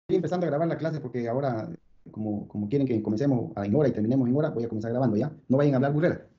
empezando a grabar la clase porque ahora, como quieren que comencemos en hora y terminemos en hora, voy a comenzar grabando ya. No vayan a hablar burrera.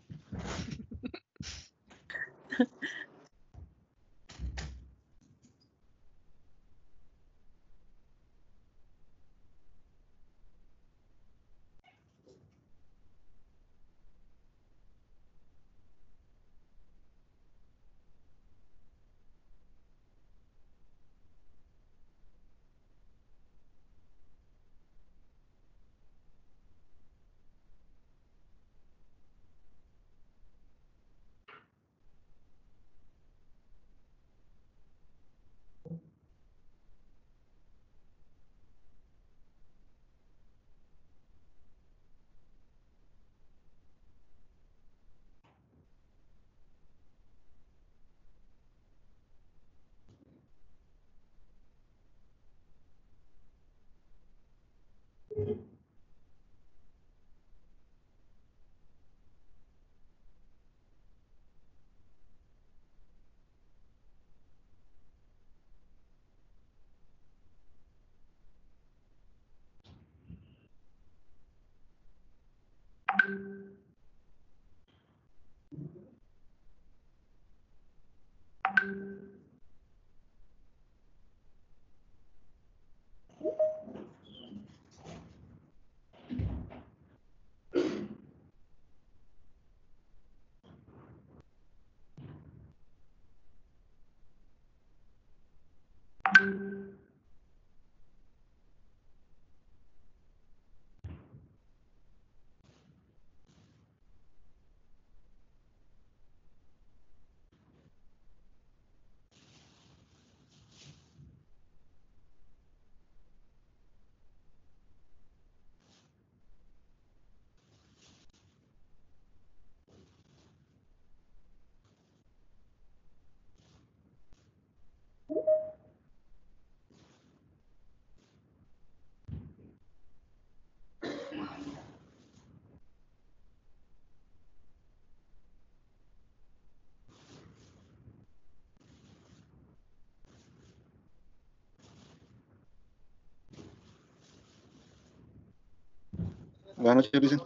Buenas noches, Cristian.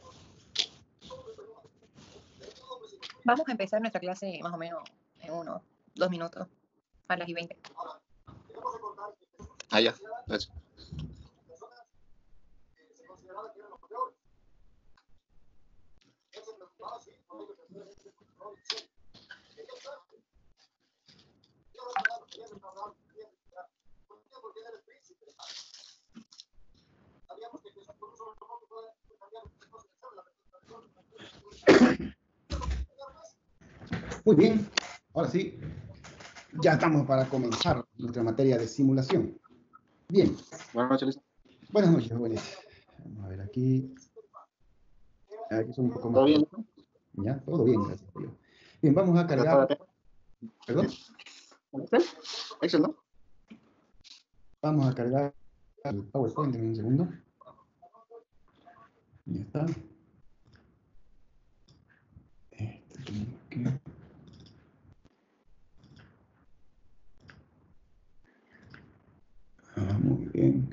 Vamos a empezar nuestra clase más o menos en 2 minutos, a las y 20. Ah, ya, gracias. Muy bien, ahora sí, ya estamos para comenzar nuestra materia de simulación. Bien. Buenas noches, Cristian. Buenas noches, jóvenes. Vamos a ver aquí. Aquí son un poco más. ¿Todo bien? Ya, todo bien, gracias a Dios. Bien, vamos a cargar. ¿Perdón? Excel, ¿no? Vamos a cargar el PowerPoint en un segundo. Ya está. Muy bien.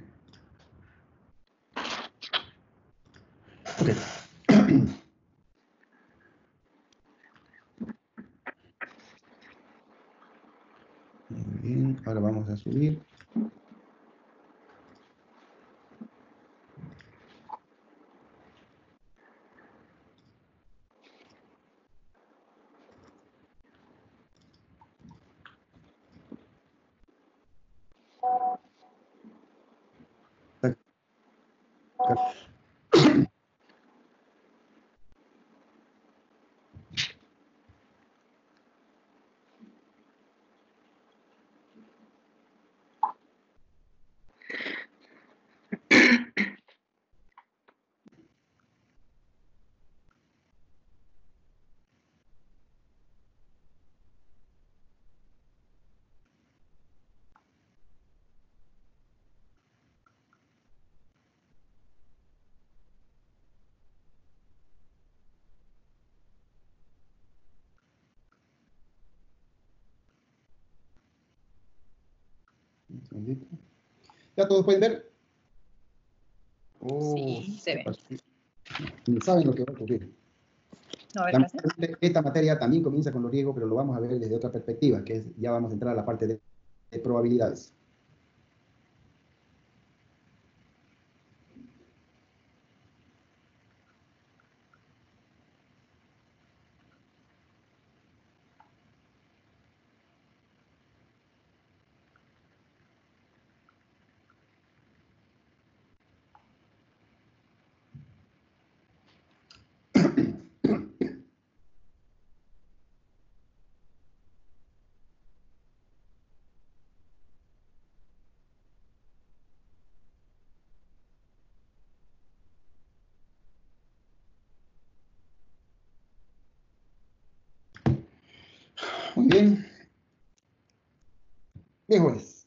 Ok. Muy bien, ahora vamos a subir. Un segundito. ¿Ya todos pueden ver? Oh, Sí, se ve. ni saben lo que va a ocurrir. No, a ver, clase. Esta materia también comienza con los riesgos, pero lo vamos a ver desde otra perspectiva, que es, ya vamos a entrar a la parte de probabilidades. Muy bien. Mejores.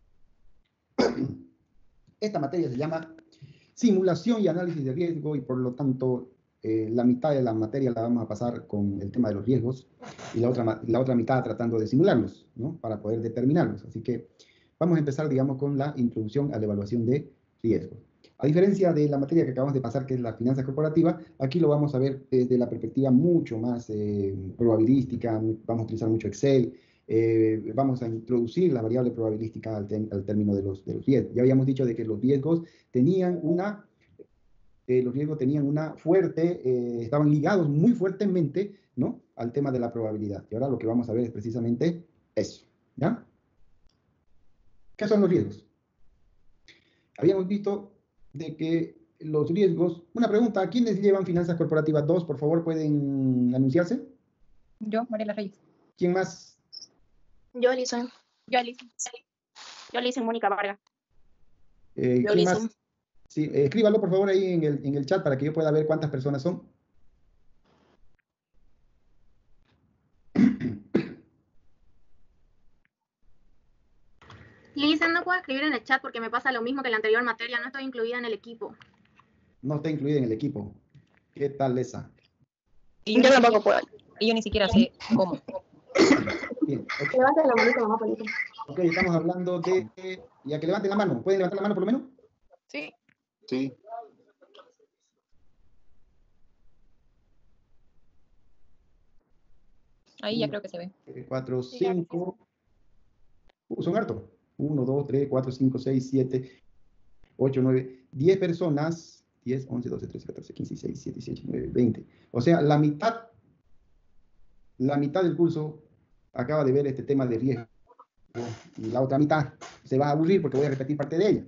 Esta materia se llama simulación y análisis de riesgo y por lo tanto la mitad de la materia la vamos a pasar con el tema de los riesgos y la otra mitad tratando de simularlos, ¿no? Para poder determinarlos. Así que vamos a empezar, digamos, con la introducción a la evaluación de riesgos. A diferencia de la materia que acabamos de pasar, que es la finanza corporativa, aquí lo vamos a ver desde la perspectiva mucho más probabilística, vamos a utilizar mucho Excel, vamos a introducir la variable probabilística al término de los riesgos. Ya habíamos dicho de que los riesgos tenían una fuerte, estaban ligados muy fuertemente, ¿no?, al tema de la probabilidad. Y ahora lo que vamos a ver es precisamente eso, ¿ya? ¿Qué son los riesgos? Habíamos visto de que los riesgos... Una pregunta, ¿quiénes llevan finanzas corporativas 2? Por favor, ¿pueden anunciarse? Yo, Mariela Reyes. ¿Quién más? Yo, Alison. Yo, Alice. Yo, Alison Mónica Vargas. ¿Quién más? Sí, escríbalo por favor ahí en el chat para que yo pueda ver cuántas personas son. Lisa, no puedo escribir en el chat porque me pasa lo mismo que la anterior materia, no estoy incluida en el equipo. No está incluida en el equipo. ¿Qué tal esa? Y yo tampoco puedo. Y yo ni siquiera sé cómo. Bien, ok. Levanten la manita, mamá, Polito. Ok, estamos hablando de... Ya que levanten la mano. ¿Pueden levantar la mano por lo menos? Sí. Sí. Ahí ya creo que se ve. 4, 5... son hartos. 1, 2, 3, 4, 5, 6, 7, 8, 9, 10 personas. 10, 11, 12, 13, 14, 15, 16, 17, 18, 19, 20. O sea, la mitad del curso acaba de ver este tema de riesgo. Y la otra mitad se va a aburrir porque voy a repetir parte de ella.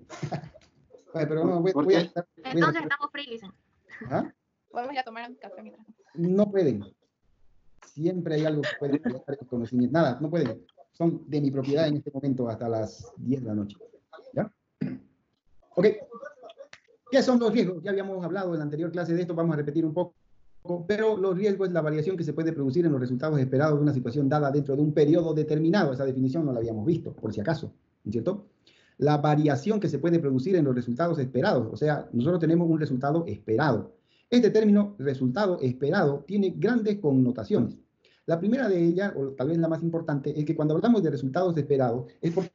Pero no, voy a Entonces estamos free, Lisa. ¿Ah? Podemos ir a tomar un café mientras. No pueden. Siempre hay algo que puede crear el conocimiento. Nada, no pueden. Son de mi propiedad en este momento hasta las 10 de la noche. ¿Ya? Ok. ¿Qué son los riesgos? Ya habíamos hablado en la anterior clase de esto, vamos a repetir un poco. Pero los riesgos es la variación que se puede producir en los resultados esperados de una situación dada dentro de un periodo determinado. Esa definición no la habíamos visto, por si acaso, ¿no es cierto? La variación que se puede producir en los resultados esperados. O sea, nosotros tenemos un resultado esperado. Este término, resultado esperado, tiene grandes connotaciones. La primera de ellas, o tal vez la más importante, es que cuando hablamos de resultados esperados, es porque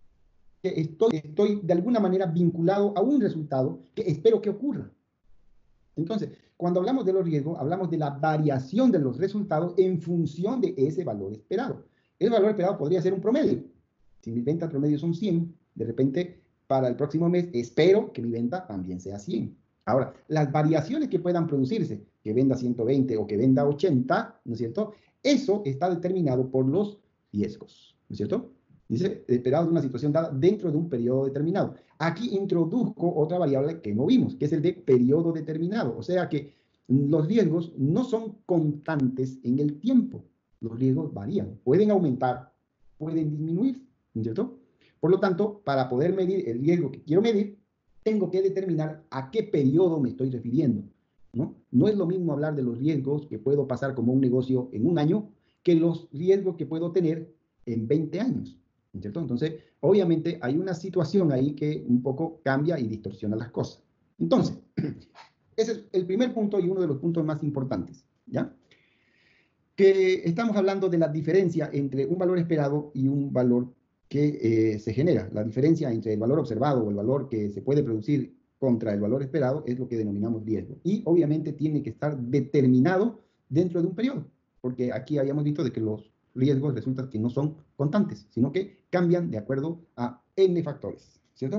estoy de alguna manera vinculado a un resultado que espero que ocurra. Entonces, cuando hablamos de los riesgos, hablamos de la variación de los resultados en función de ese valor esperado. El valor esperado podría ser un promedio. Si mis ventas promedio son 100, de repente, para el próximo mes, espero que mi venta también sea 100. Ahora, las variaciones que puedan producirse, que venda 120 o que venda 80, ¿no es cierto? Eso está determinado por los riesgos, ¿no es cierto? Dice, esperado de una situación dada dentro de un periodo determinado. Aquí introduzco otra variable que no vimos, que es el de periodo determinado. O sea que los riesgos no son constantes en el tiempo. Los riesgos varían. Pueden aumentar, pueden disminuir, ¿no es cierto? Por lo tanto, para poder medir el riesgo que quiero medir, tengo que determinar a qué periodo me estoy refiriendo, ¿no? No es lo mismo hablar de los riesgos que puedo pasar como un negocio en un año que los riesgos que puedo tener en 20 años. ¿Cierto? Entonces, obviamente hay una situación ahí que un poco cambia y distorsiona las cosas. Entonces, ese es el primer punto y uno de los puntos más importantes, ¿ya? Que estamos hablando de la diferencia entre un valor esperado y un valor que se genera. La diferencia entre el valor observado o el valor que se puede producir contra el valor esperado es lo que denominamos riesgo. Y obviamente tiene que estar determinado dentro de un periodo, porque aquí habíamos visto de que los riesgos resulta que no son constantes, sino que cambian de acuerdo a n factores, ¿cierto?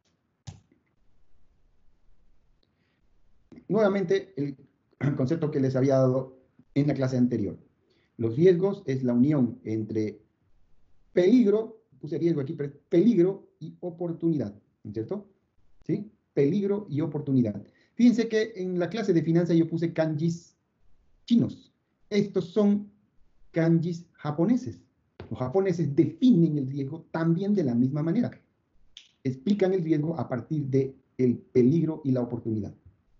Nuevamente, el concepto que les había dado en la clase anterior. Los riesgos es la unión entre peligro, puse riesgo aquí, pero peligro y oportunidad, ¿cierto? ¿Sí? Peligro y oportunidad. Fíjense que en la clase de finanzas yo puse kanjis chinos. Estos son kanjis japoneses. Los japoneses definen el riesgo también de la misma manera. Explican el riesgo a partir del peligro y la oportunidad.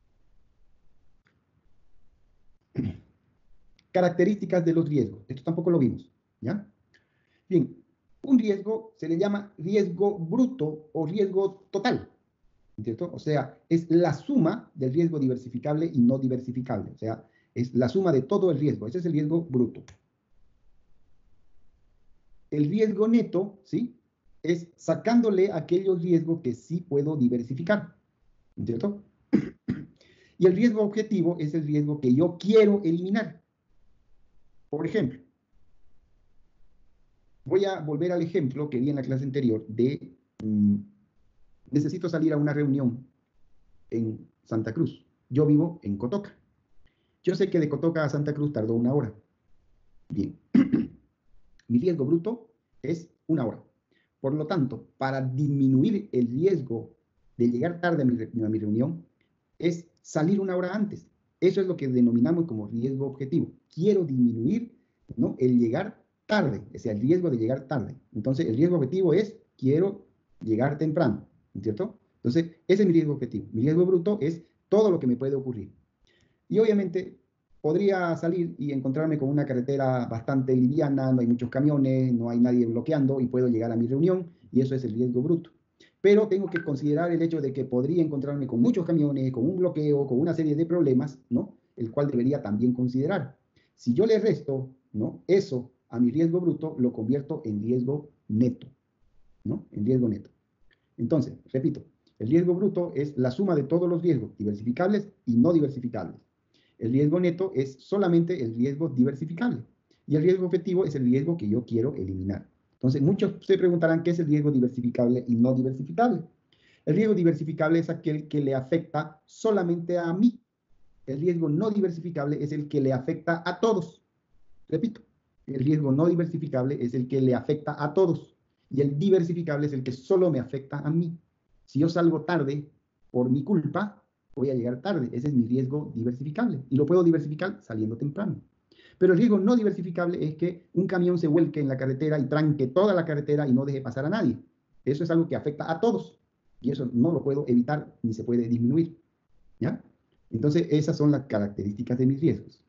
Características de los riesgos. Esto tampoco lo vimos, ¿ya? Bien, un riesgo se le llama riesgo bruto o riesgo total, ¿cierto? O sea, es la suma del riesgo diversificable y no diversificable. O sea, es la suma de todo el riesgo. Ese es el riesgo bruto. El riesgo neto, ¿sí? Es sacándole aquellos riesgos que sí puedo diversificar, ¿cierto? Y el riesgo objetivo es el riesgo que yo quiero eliminar. Por ejemplo, voy a volver al ejemplo que vi en la clase anterior de necesito salir a una reunión en Santa Cruz. Yo vivo en Cotoca. Yo sé que de Cotoca a Santa Cruz tardó 1 hora. Bien. Mi riesgo bruto es 1 hora. Por lo tanto, para disminuir el riesgo de llegar tarde a mi reunión, es salir 1 hora antes. Eso es lo que denominamos como riesgo objetivo. Quiero disminuir, ¿no?, el llegar tarde, o sea, el riesgo de llegar tarde. Entonces, el riesgo objetivo es quiero llegar temprano, ¿cierto? Entonces, ese es mi riesgo objetivo. Mi riesgo bruto es todo lo que me puede ocurrir. Y obviamente podría salir y encontrarme con una carretera bastante liviana, no hay muchos camiones, no hay nadie bloqueando y puedo llegar a mi reunión, y eso es el riesgo bruto. Pero tengo que considerar el hecho de que podría encontrarme con muchos camiones, con un bloqueo, con una serie de problemas, ¿no?, el cual debería también considerar. Si yo le resto, ¿no?, eso a mi riesgo bruto, lo convierto en riesgo neto, ¿no?, en riesgo neto. Entonces, repito, el riesgo bruto es la suma de todos los riesgos, diversificables y no diversificables. El riesgo neto es solamente el riesgo diversificable. Y el riesgo objetivo es el riesgo que yo quiero eliminar. Entonces, muchos se preguntarán qué es el riesgo diversificable y no diversificable. El riesgo diversificable es aquel que le afecta solamente a mí. El riesgo no diversificable es el que le afecta a todos. Repito, el riesgo no diversificable es el que le afecta a todos. Y el diversificable es el que solo me afecta a mí. Si yo salgo tarde por mi culpa, voy a llegar tarde. Ese es mi riesgo diversificable. Y lo puedo diversificar saliendo temprano. Pero el riesgo no diversificable es que un camión se vuelque en la carretera y tranque toda la carretera y no deje pasar a nadie. Eso es algo que afecta a todos. Y eso no lo puedo evitar ni se puede disminuir, ¿ya? Entonces, esas son las características de mis riesgos.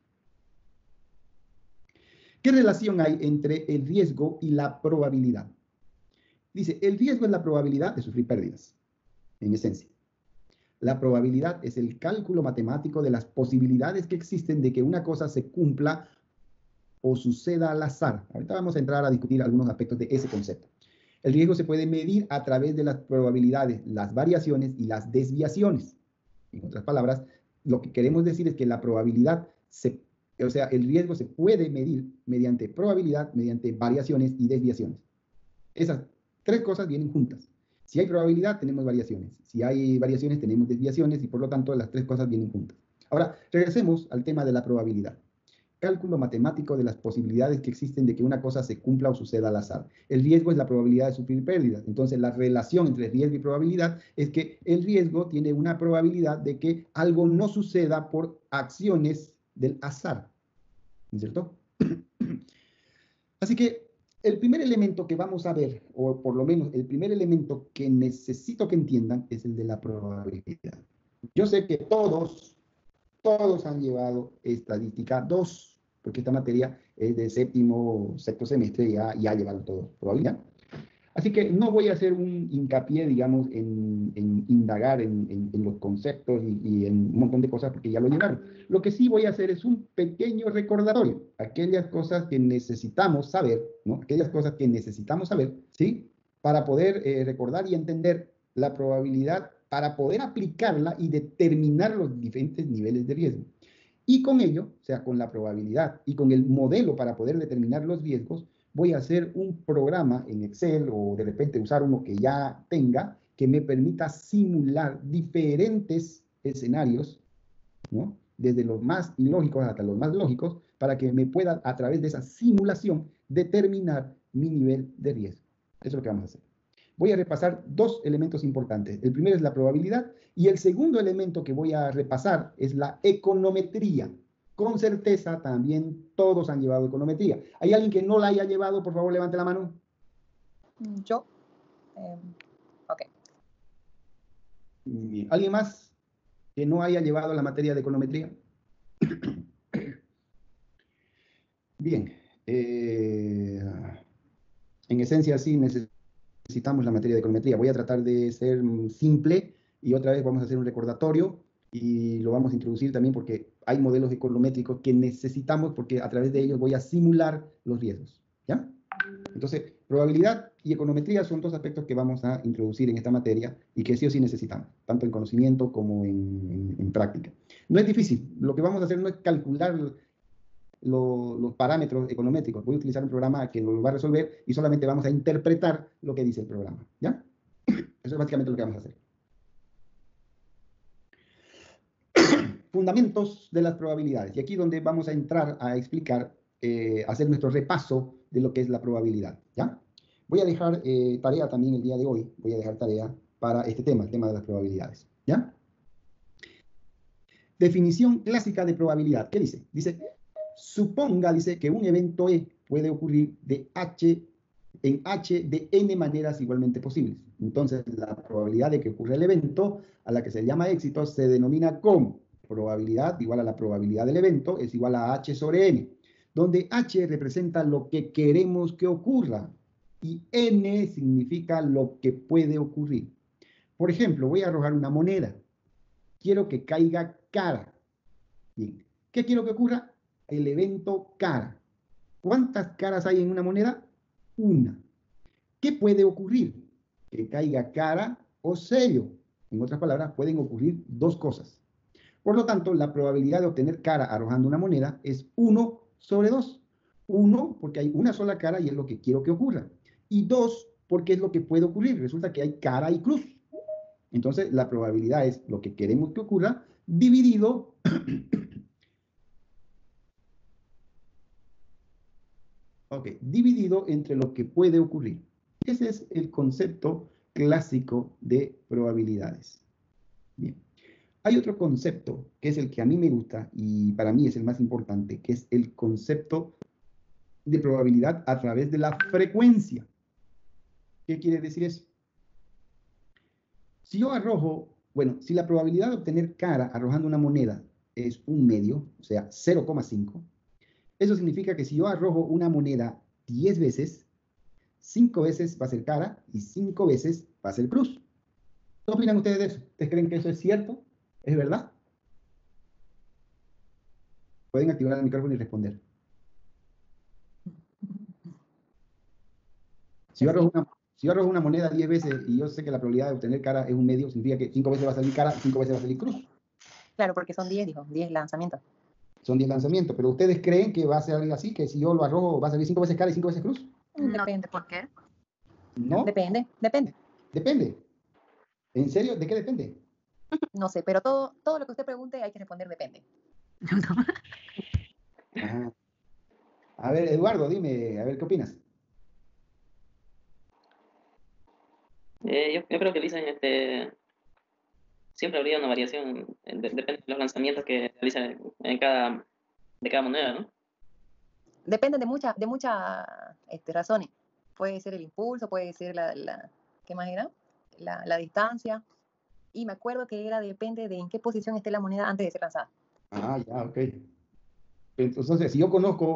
¿Qué relación hay entre el riesgo y la probabilidad? Dice, el riesgo es la probabilidad de sufrir pérdidas, en esencia. La probabilidad es el cálculo matemático de las posibilidades que existen de que una cosa se cumpla o suceda al azar. Ahorita vamos a entrar a discutir algunos aspectos de ese concepto. El riesgo se puede medir a través de las probabilidades, las variaciones y las desviaciones. En otras palabras, lo que queremos decir es que la probabilidad, o sea, el riesgo se puede medir mediante probabilidad, mediante variaciones y desviaciones. Esas 3 cosas vienen juntas. Si hay probabilidad, tenemos variaciones. Si hay variaciones, tenemos desviaciones y por lo tanto las 3 cosas vienen juntas. Ahora, regresemos al tema de la probabilidad. Cálculo matemático de las posibilidades que existen de que una cosa se cumpla o suceda al azar. El riesgo es la probabilidad de sufrir pérdidas. Entonces, la relación entre riesgo y probabilidad es que el riesgo tiene una probabilidad de que algo no suceda por acciones del azar. ¿No es cierto? Así que el primer elemento que vamos a ver, o por lo menos el primer elemento que necesito que entiendan, es el de la probabilidad. Yo sé que todos han llevado estadística 2, porque esta materia es de sexto semestre, ya llevaron todo, probabilidad. Así que no voy a hacer un hincapié, digamos, en indagar en los conceptos y en un montón de cosas porque ya lo llegaron. Lo que sí voy a hacer es un pequeño recordatorio, aquellas cosas que necesitamos saber, ¿no? Aquellas cosas que necesitamos saber, ¿sí? Para poder recordar y entender la probabilidad, para poder aplicarla y determinar los diferentes niveles de riesgo. Y con ello, o sea, con la probabilidad y con el modelo para poder determinar los riesgos, voy a hacer un programa en Excel o de repente usar uno que ya tenga que me permita simular diferentes escenarios, ¿no? Desde los más ilógicos hasta los más lógicos, para que me pueda, a través de esa simulación, determinar mi nivel de riesgo. Eso es lo que vamos a hacer. Voy a repasar dos elementos importantes. El primero es la probabilidad y el segundo elemento que voy a repasar es la econometría. Con certeza también todos han llevado econometría. ¿Hay alguien que no la haya llevado? Por favor, levante la mano. Yo. Ok. Bien. ¿Alguien más que no haya llevado la materia de econometría? Bien. En esencia, sí necesitamos la materia de econometría. Voy a tratar de ser simple y otra vez vamos a hacer un recordatorio y lo vamos a introducir también porque hay modelos econométricos que necesitamos porque a través de ellos voy a simular los riesgos. ¿Ya? Entonces, probabilidad y econometría son dos aspectos que vamos a introducir en esta materia y que sí o sí necesitamos, tanto en conocimiento como en práctica. No es difícil. Lo que vamos a hacer no es calcular los parámetros econométricos. Voy a utilizar un programa que lo va a resolver y solamente vamos a interpretar lo que dice el programa. ¿Ya? Eso es básicamente lo que vamos a hacer. Fundamentos de las probabilidades. Y aquí donde vamos a entrar a explicar, hacer nuestro repaso de lo que es la probabilidad. ¿Ya? Voy a dejar tarea también el día de hoy. Voy a dejar tarea para este tema, el tema de las probabilidades. ¿Ya? Definición clásica de probabilidad. ¿Qué dice? Dice, suponga, dice, que un evento E puede ocurrir en H de N maneras igualmente posibles. Entonces, la probabilidad de que ocurra el evento, a la que se llama éxito, se denomina como probabilidad igual a la probabilidad del evento, es igual a H sobre N, donde H representa lo que queremos que ocurra y N significa lo que puede ocurrir. Por ejemplo, voy a arrojar una moneda. Quiero que caiga cara. Bien. ¿Qué quiero que ocurra? El evento cara. ¿Cuántas caras hay en una moneda? Una. ¿Qué puede ocurrir? Que caiga cara o sello. En otras palabras, pueden ocurrir dos cosas. Por lo tanto, la probabilidad de obtener cara arrojando una moneda es 1 sobre 2. 1, porque hay una sola cara y es lo que quiero que ocurra. Y 2, porque es lo que puede ocurrir. Resulta que hay cara y cruz. Entonces, la probabilidad es lo que queremos que ocurra dividido dividido entre lo que puede ocurrir. Ese es el concepto clásico de probabilidades. Bien. Hay otro concepto que es el que a mí me gusta y para mí es el más importante, que es el concepto de probabilidad a través de la frecuencia. ¿Qué quiere decir eso? Si yo arrojo, bueno, si la probabilidad de obtener cara arrojando una moneda es 1/2, o sea, 0,5, eso significa que si yo arrojo una moneda 10 veces, 5 veces va a ser cara y 5 veces va a ser cruz. ¿Qué opinan ustedes de eso? ¿Ustedes creen que eso es cierto? ¿Es verdad? Pueden activar el micrófono y responder. Si yo arrojo una moneda 10 veces y yo sé que la probabilidad de obtener cara es 1/2, significa que 5 veces va a salir cara y 5 veces va a salir cruz. Claro, porque son 10, dijo, 10 lanzamientos. Son 10 lanzamientos, pero ¿ustedes creen que va a ser algo así? Que si yo lo arrojo va a salir 5 veces cara y 5 veces cruz. Depende. ¿Por qué? ¿No? Depende. Depende. ¿En serio? ¿De qué depende? No sé, pero todo lo que usted pregunte hay que responder depende. Ajá. A ver, Eduardo, dime, a ver, ¿qué opinas? Yo creo que dicen, siempre habría una variación, depende de los lanzamientos que realizan de cada moneda, ¿no? Depende de muchas razones. Puede ser el impulso, puede ser ¿qué más era? La distancia. Y me acuerdo que depende de en qué posición esté la moneda antes de ser lanzada. Ah, ya, ok. Entonces, si yo conozco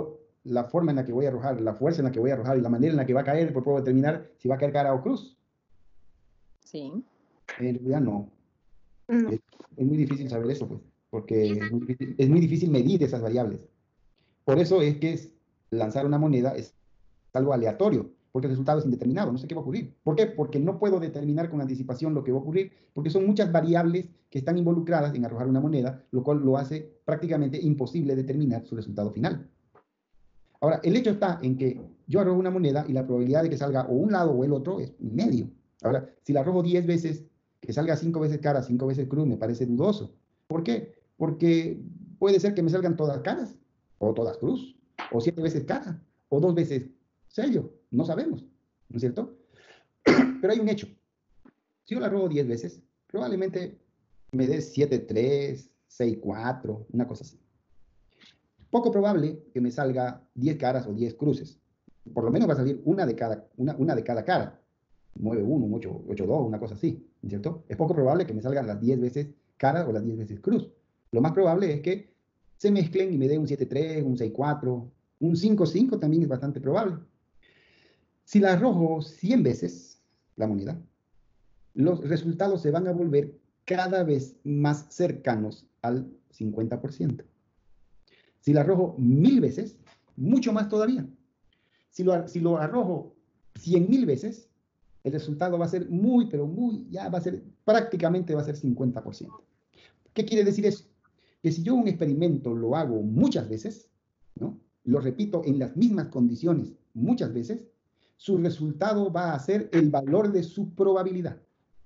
la forma en la que voy a arrojar, la fuerza en la que voy a arrojar y la manera en la que va a caer, pues puedo determinar si va a caer cara o cruz. Sí. En realidad no. No. Es muy difícil saber eso, pues, porque es muy difícil medir esas variables. Por eso es que lanzar una moneda es algo aleatorio, porque el resultado es indeterminado, no sé qué va a ocurrir. ¿Por qué? Porque no puedo determinar con anticipación lo que va a ocurrir, porque son muchas variables que están involucradas en arrojar una moneda, lo cual lo hace prácticamente imposible determinar su resultado final. Ahora, el hecho está en que yo arrojo una moneda y la probabilidad de que salga o un lado o el otro es medio. Ahora, si la arrojo 10 veces, que salga 5 veces cara, 5 veces cruz, me parece dudoso. ¿Por qué? Porque puede ser que me salgan todas caras, o todas cruz, o 7 veces cara, o 2 veces sello. No sabemos, ¿no es cierto? Pero hay un hecho. Si yo la arrojo 10 veces, probablemente me dé 7-3, 6-4, una cosa así. Poco probable que me salga 10 caras o 10 cruces. Por lo menos va a salir una de cada cara. 9-1, 8-2, una cosa así, ¿cierto? Es poco probable que me salgan las 10 veces cara o las 10 veces cruz. Lo más probable es que se mezclen y me dé un 7-3, un 6-4, un 5-5 también es bastante probable. Si la arrojo 100 veces, la moneda, los resultados se van a volver cada vez más cercanos al 50%. Si la arrojo 1000 veces, mucho más todavía. Si lo arrojo 100.000 veces, el resultado va a ser muy, pero muy, ya va a ser, prácticamente va a ser 50%. ¿Qué quiere decir eso? Que si yo un experimento lo hago muchas veces, ¿no? Lo repito en las mismas condiciones muchas veces, su resultado va a ser el valor de su probabilidad.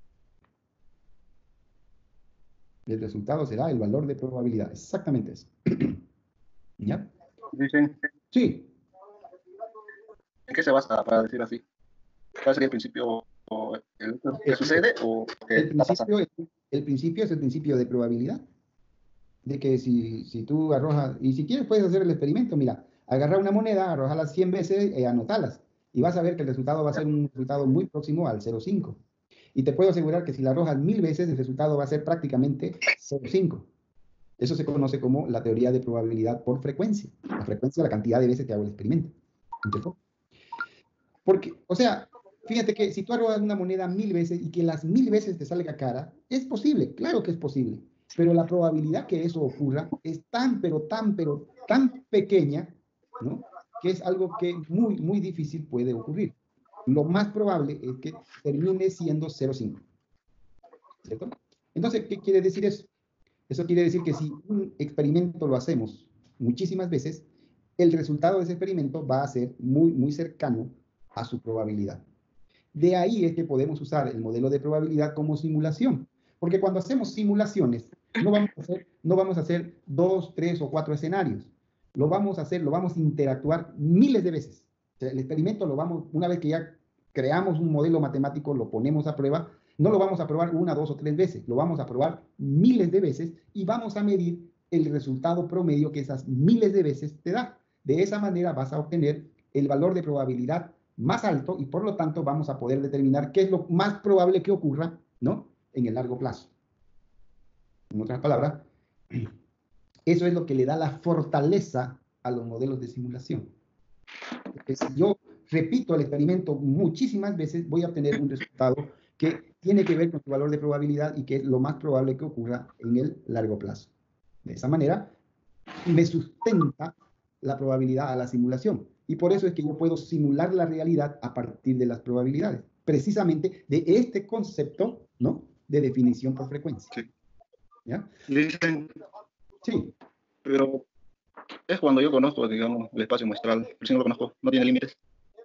El resultado será el valor de probabilidad, exactamente eso. ¿Ya? Dicen, Sí. ¿en qué se basa para decir así? ¿Cuál sería el principio que sucede o qué está pasando? El principio es el principio de probabilidad. De que si tú arrojas, y si quieres puedes hacer el experimento, mira, agarrar una moneda, arrojarla 100 veces y anotarlas. Y vas a ver que el resultado va a ser un resultado muy próximo al 0,5. Y te puedo asegurar que si la arrojas 1000 veces, el resultado va a ser prácticamente 0,5. Eso se conoce como la teoría de probabilidad por frecuencia. La frecuencia, la cantidad de veces que hago el experimento. ¿Entiendes? Porque, o sea, fíjate que si tú arrojas una moneda 1000 veces y que las 1000 veces te salga cara, es posible, claro que es posible. Pero la probabilidad que eso ocurra es tan pequeña, ¿no? Que es algo que muy, muy difícil puede ocurrir. Lo más probable es que termine siendo 0,5. ¿Cierto? Entonces, ¿qué quiere decir eso? Eso quiere decir que si un experimento lo hacemos muchísimas veces, el resultado de ese experimento va a ser muy, muy cercano a su probabilidad. De ahí es que podemos usar el modelo de probabilidad como simulación. Porque cuando hacemos simulaciones, no vamos a hacer 2, 3 o 4 escenarios. Lo vamos a interactuar miles de veces. O sea, el experimento una vez que ya creamos un modelo matemático, lo ponemos a prueba, no lo vamos a probar 1, 2 o 3 veces, lo vamos a probar miles de veces y vamos a medir el resultado promedio que esas miles de veces te da. De esa manera vas a obtener el valor de probabilidad más alto y por lo tanto vamos a poder determinar qué es lo más probable que ocurra, ¿no? En el largo plazo. En otras palabras, eso es lo que le da la fortaleza a los modelos de simulación. Porque si yo repito el experimento muchísimas veces, voy a obtener un resultado que tiene que ver con su valor de probabilidad y que es lo más probable que ocurra en el largo plazo. De esa manera, me sustenta la probabilidad a la simulación. Y por eso es que yo puedo simular la realidad a partir de las probabilidades. Precisamente de este concepto, ¿no? De definición por frecuencia. Sí. ¿Ya? Dicen, Sí. pero es cuando yo conozco, digamos, el espacio muestral. Pero si no lo conozco, no tiene límites.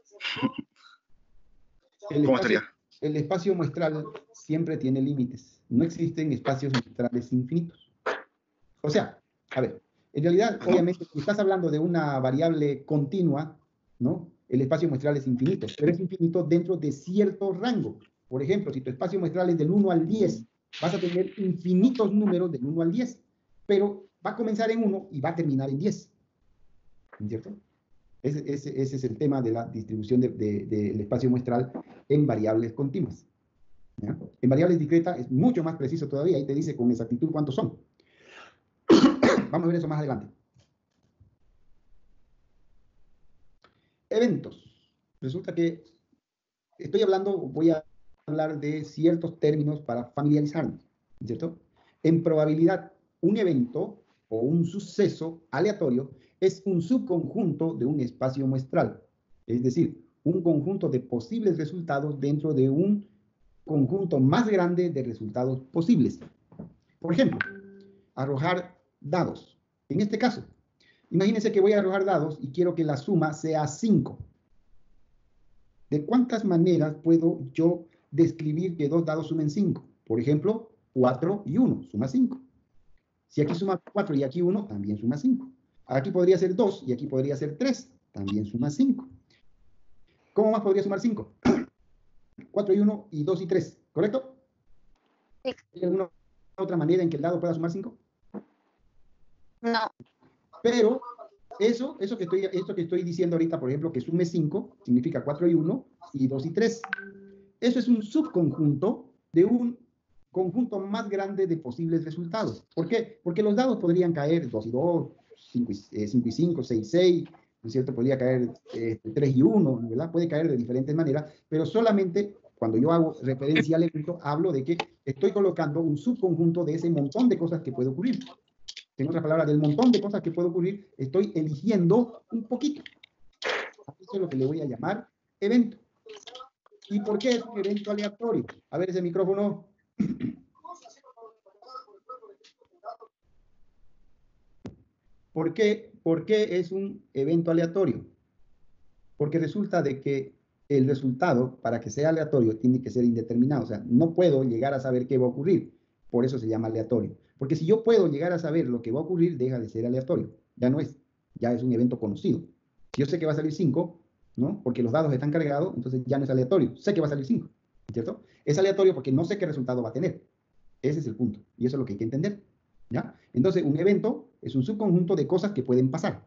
¿Cómo estaría? El espacio muestral siempre tiene límites. No existen espacios muestrales infinitos. O sea, a ver, en realidad, obviamente, si estás hablando de una variable continua, ¿no? El espacio muestral es infinito, pero es infinito dentro de cierto rango. Por ejemplo, si tu espacio muestral es del 1 al 10, vas a tener infinitos números del 1 al 10, pero va a comenzar en 1 y va a terminar en 10. ¿Cierto? Ese es el tema de la distribución del espacio muestral en variables continuas. ¿Ya? En variables discretas es mucho más preciso todavía, ahí te dice con exactitud cuántos son. Vamos a ver eso más adelante. Eventos. Resulta que voy a hablar de ciertos términos para familiarizarnos, ¿cierto? En probabilidad, un evento o un suceso aleatorio es un subconjunto de un espacio muestral, es decir, un conjunto de posibles resultados dentro de un conjunto más grande de resultados posibles. Por ejemplo, arrojar dados. En este caso, imagínense que voy a arrojar dados y quiero que la suma sea 5. ¿De cuántas maneras puedo yo describir que dos dados sumen 5? Por ejemplo, 4 y 1 suma 5. Si aquí suma 4 y aquí 1, también suma 5. Aquí podría ser 2 y aquí podría ser 3, también suma 5. ¿Cómo más podría sumar 5? 4 y 1 y 2 y 3, ¿correcto? Sí. ¿Hay alguna otra manera en que el dado pueda sumar 5? No. Pero esto que estoy diciendo ahorita, por ejemplo, que sume 5, significa 4 y 1 y 2 y 3. Eso es un subconjunto de un conjunto más grande de posibles resultados. ¿Por qué? Porque los dados podrían caer 2 y 2, 5 y 5, 6 y 6, ¿no es cierto? Podría caer 3 y 1, ¿verdad? Puede caer de diferentes maneras, pero solamente cuando yo hago referencia al evento, hablo de que estoy colocando un subconjunto de ese montón de cosas que puede ocurrir. En otras palabras, del montón de cosas que puede ocurrir, estoy eligiendo un poquito. Eso es lo que le voy a llamar evento. ¿Y por qué es un evento aleatorio? A ver ese micrófono. ¿Por qué es un evento aleatorio? Porque resulta de que el resultado, para que sea aleatorio, tiene que ser indeterminado. O sea, no puedo llegar a saber qué va a ocurrir. Por eso se llama aleatorio. Porque si yo puedo llegar a saber lo que va a ocurrir, deja de ser aleatorio. Ya no es. Ya es un evento conocido. Si yo sé que va a salir 5, ¿no? Porque los dados están cargados, entonces ya no es aleatorio. Sé que va a salir 5, ¿cierto? Es aleatorio porque no sé qué resultado va a tener. Ese es el punto. Y eso es lo que hay que entender, ¿ya? Entonces, un evento es un subconjunto de cosas que pueden pasar.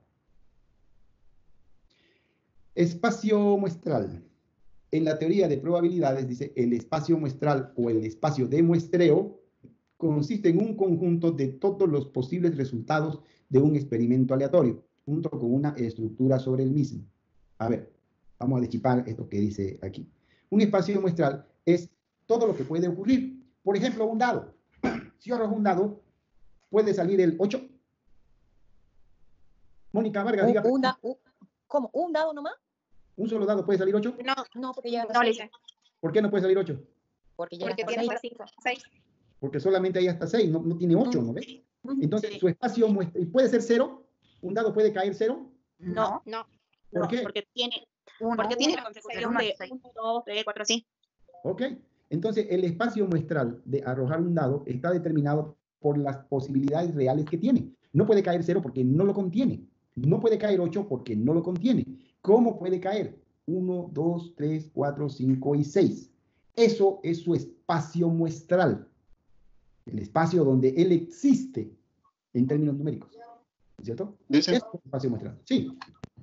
Espacio muestral. En la teoría de probabilidades dice el espacio muestral o el espacio de muestreo consiste en un conjunto de todos los posibles resultados de un experimento aleatorio, junto con una estructura sobre el mismo. A ver, vamos a deschipar esto que dice aquí. Un espacio muestral es todo lo que puede ocurrir. Por ejemplo, un dado. Si yo arrojo un dado, puede salir el 8. Mónica Vargas, diga. ¿Cómo? ¿Un dado nomás? ¿Un solo dado puede salir 8? No, porque ya No, Lisa. ¿Por qué no puede salir 8? Porque Tiene hasta 5, 6. Porque solamente hay hasta 6, no tiene 8, ¿no ves? Entonces, su espacio muestra, y puede ser 0, un dado puede caer 0. No. ¿Por qué? Porque tiene la consecución de 1, 2, 3, 4, así. Ok. Entonces, el espacio muestral de arrojar un dado está determinado por las posibilidades reales que tiene. No puede caer 0 porque no lo contiene. No puede caer 8 porque no lo contiene. ¿Cómo puede caer? 1, 2, 3, 4, 5 y 6. Eso es su espacio muestral. El espacio donde él existe en términos numéricos. ¿Cierto? Dice, Es un espacio muestral. Sí.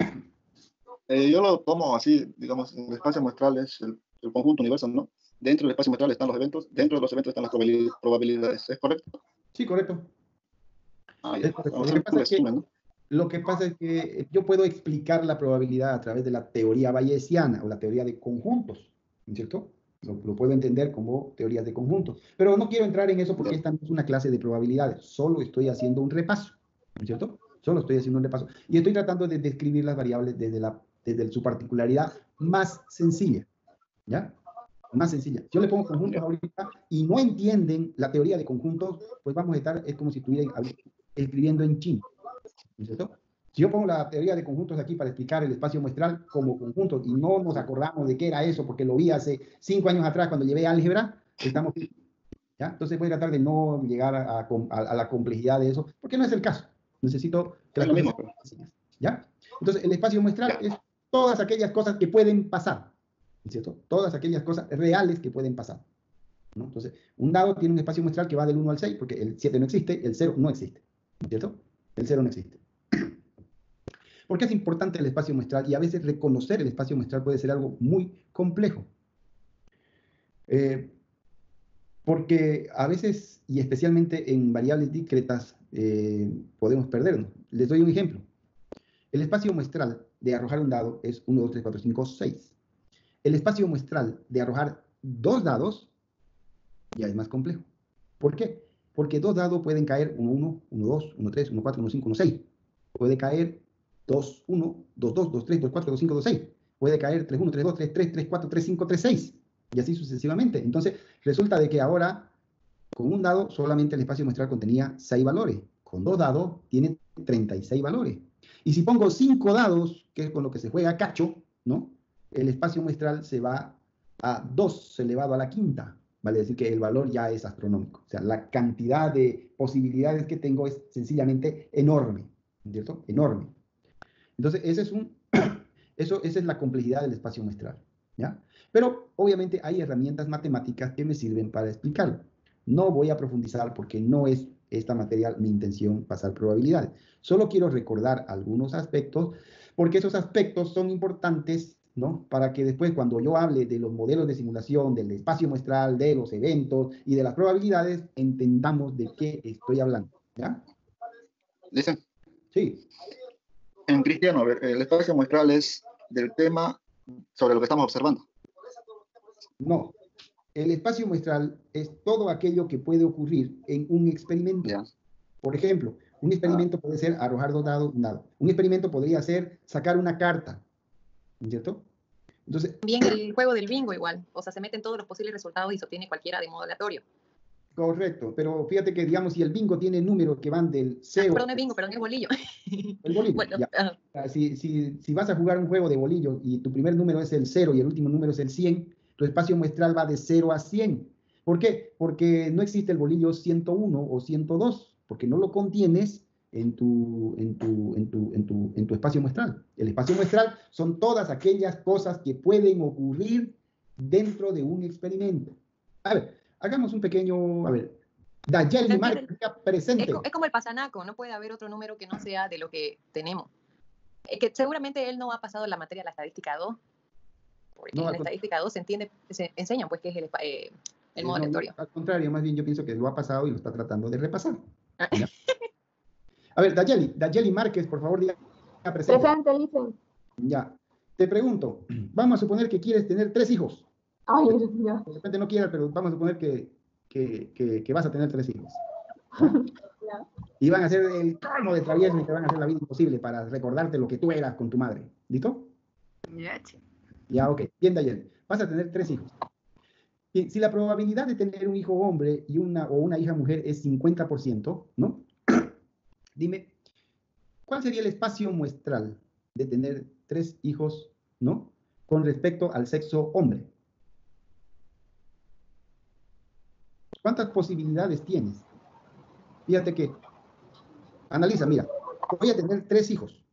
Yo lo tomo así, digamos, el espacio muestral es el conjunto universal, ¿no? Dentro del espacio muestral están los eventos, dentro de los eventos están las probabilidades, ¿es correcto? Sí, correcto. Ya. Es correcto. Lo que pasa es que yo puedo explicar la probabilidad a través de la teoría bayesiana o la teoría de conjuntos, ¿cierto? Lo puedo entender como teorías de conjuntos. Pero no quiero entrar en eso porque esta no es una clase de probabilidades. Solo estoy haciendo un repaso, ¿cierto? Solo estoy haciendo un repaso. Y estoy tratando de describir las variables desde su particularidad más sencilla, ¿ya? Más sencilla. Si yo le pongo conjuntos ahorita y no entienden la teoría de conjuntos, pues vamos a estar, es como si estuvieran escribiendo en chino, ¿no es cierto? Si yo pongo la teoría de conjuntos aquí para explicar el espacio muestral como conjunto y no nos acordamos de qué era eso porque lo vi hace 5 años atrás cuando llevé álgebra, estamos, ¿ya? Entonces voy a tratar de no llegar a la complejidad de eso, porque no es el caso. Necesito que las cosas sean sencillas, ¿ya? Entonces el espacio muestral es todas aquellas cosas que pueden pasar, ¿cierto? Todas aquellas cosas reales que pueden pasar, ¿no? Entonces, un dado tiene un espacio muestral que va del 1 al 6, porque el 7 no existe, el 0 no existe, ¿cierto? El 0 no existe. ¿Por qué es importante el espacio muestral? Y a veces reconocer el espacio muestral puede ser algo muy complejo. Porque a veces, y especialmente en variables discretas, podemos perdernos. Les doy un ejemplo. El espacio muestral de arrojar un dado es 1, 2, 3, 4, 5, 6. El espacio muestral de arrojar 2 dados ya es más complejo. ¿Por qué? Porque 2 dados pueden caer 1, 1, 1, 2, 1, 3, 1, 4, 1, 5, 1, 6. Puede caer 2, 1, 2, 2, 2, 3, 2, 4, 2, 5, 2, 6. Puede caer 3, 1, 3, 2, 3, 3, 3, 4, 3, 5, 3, 6. Y así sucesivamente. Entonces, resulta de que ahora, con un dado, solamente el espacio muestral contenía 6 valores. Con 2 dados, tiene 36 valores. Y si pongo 5 dados, que es con lo que se juega cacho, ¿no? El espacio muestral se va a 2 elevado a la quinta. Vale decir que el valor ya es astronómico. O sea, la cantidad de posibilidades que tengo es sencillamente enorme. ¿Cierto? Enorme. Entonces, esa es la complejidad del espacio muestral. ¿Ya? Pero, obviamente, hay herramientas matemáticas que me sirven para explicarlo. No voy a profundizar porque no es esta materia mi intención pasar probabilidades. Solo quiero recordar algunos aspectos, porque esos aspectos son importantes, ¿no? Para que después, cuando yo hable de los modelos de simulación, del espacio muestral, de los eventos y de las probabilidades, entendamos de qué estoy hablando. ¿Ya? Dicen, Sí. en Cristiano, a ver, el espacio muestral es del tema sobre lo que estamos observando. No. El espacio muestral es todo aquello que puede ocurrir en un experimento. Ya. Por ejemplo, un experimento puede ser arrojar 2 dados, un dado. Un experimento podría ser sacar una carta, ¿cierto? Entonces, Bien, el juego del bingo igual. O sea, se meten todos los posibles resultados y se obtiene cualquiera de modo aleatorio. correcto, pero fíjate que, digamos, si el bingo tiene números que van del 0... Perdón, es bingo, perdón, es bolillo. El bolillo, Bueno, ya. Si vas a jugar un juego de bolillo y tu primer número es el 0 y el último número es el 100, tu espacio muestral va de 0 a 100. ¿Por qué? Porque no existe el bolillo 101 o 102, porque no lo contienes en tu espacio muestral. El espacio muestral son todas aquellas cosas que pueden ocurrir dentro de un experimento. A ver, hagamos un pequeño, Dayeli Márquez, presente. es como el pasanaco, no puede haber otro número que no sea de lo que tenemos. Que seguramente él no ha pasado la materia de la estadística 2, porque No, en la estadística 2 se enseñan pues que es el modo aleatorio. Al contrario, más bien yo pienso que lo ha pasado y lo está tratando de repasar. Ah. ¿Ya? A ver, Dayeli Márquez, por favor, diga presente. Presente, dicen. Ya. Te pregunto, vamos a suponer que quieres tener 3 hijos. Ay, Dios mío. De repente no quieras, pero vamos a suponer que vas a tener 3 hijos. Ya. Y van a ser el colmo de travieso y te van a hacer la vida imposible para recordarte lo que tú eras con tu madre. ¿Listo? Ya, ok. Bien, Dayeli. Vas a tener 3 hijos. Y si la probabilidad de tener un hijo hombre y una hija mujer es 50%, ¿no? Dime, ¿cuál sería el espacio muestral de tener 3 hijos, ¿no? Con respecto al sexo hombre. ¿Cuántas posibilidades tienes? Fíjate que, analiza, mira, voy a tener 3 hijos.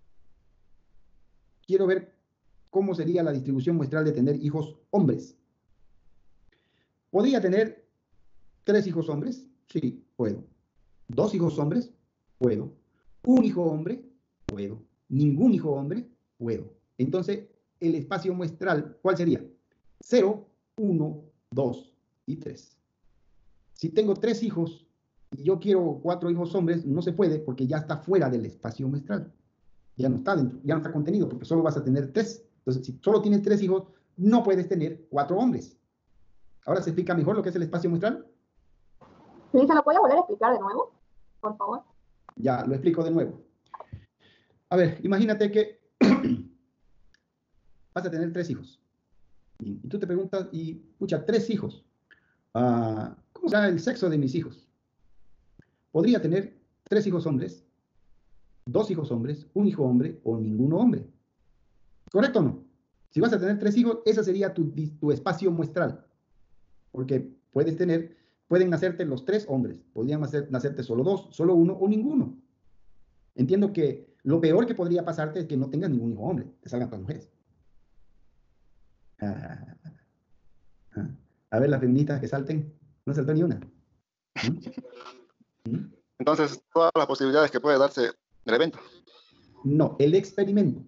Quiero ver cómo sería la distribución muestral de tener hijos hombres. ¿Podría tener 3 hijos hombres? Sí, puedo. 2 hijos hombres, puedo. 1 hijo hombre, puedo. Ningún hijo hombre, puedo. Entonces, el espacio muestral, ¿cuál sería? 0, 1, 2 y 3. Si tengo 3 hijos y yo quiero 4 hijos hombres, no se puede porque ya está fuera del espacio muestral. Ya no está dentro, ya no está contenido porque solo vas a tener 3. Entonces, si solo tienes 3 hijos, no puedes tener 4 hombres. ¿Ahora se explica mejor lo que es el espacio muestral? Sí, ¿se lo puede volver a explicar de nuevo? Por favor. Ya, lo explico de nuevo. A ver, imagínate que vas a tener 3 hijos. Y tú te preguntas, y, pucha, 3 hijos. ¿Cómo será el sexo de mis hijos? Podría tener 3 hijos hombres, 2 hijos hombres, 1 hijo hombre o ninguno hombre. ¿Correcto o no? Si vas a tener 3 hijos, ese sería tu espacio muestral. Porque pueden nacerte los 3 hombres, podrían nacerte solo 2, solo 1 o ninguno. Entiendo que lo peor que podría pasarte es que no tengas ningún hijo hombre, te salgan todas mujeres. A ver, las feministas que salten, no saltó ni una. Entonces, todas las posibilidades que puede darse del evento. No, el experimento.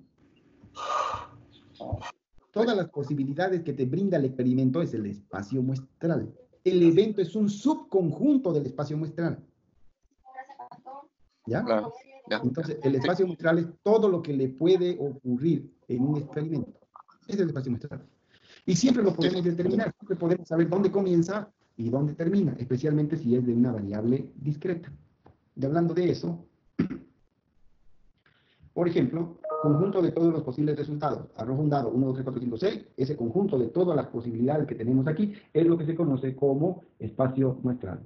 Todas las posibilidades que te brinda el experimento es el espacio muestral. El evento es un subconjunto del espacio muestral. ¿Ya? Claro. Ya, Entonces, el espacio muestral es todo lo que le puede ocurrir en un experimento. Ese es el espacio muestral. Y siempre lo podemos determinar, siempre podemos saber dónde comienza y dónde termina, especialmente si es de una variable discreta. Y hablando de eso, por ejemplo, conjunto de todos los posibles resultados. Arrojo un dado, 1, 2, 3, 4, 5, 6. Ese conjunto de todas las posibilidades que tenemos aquí es lo que se conoce como espacio muestral.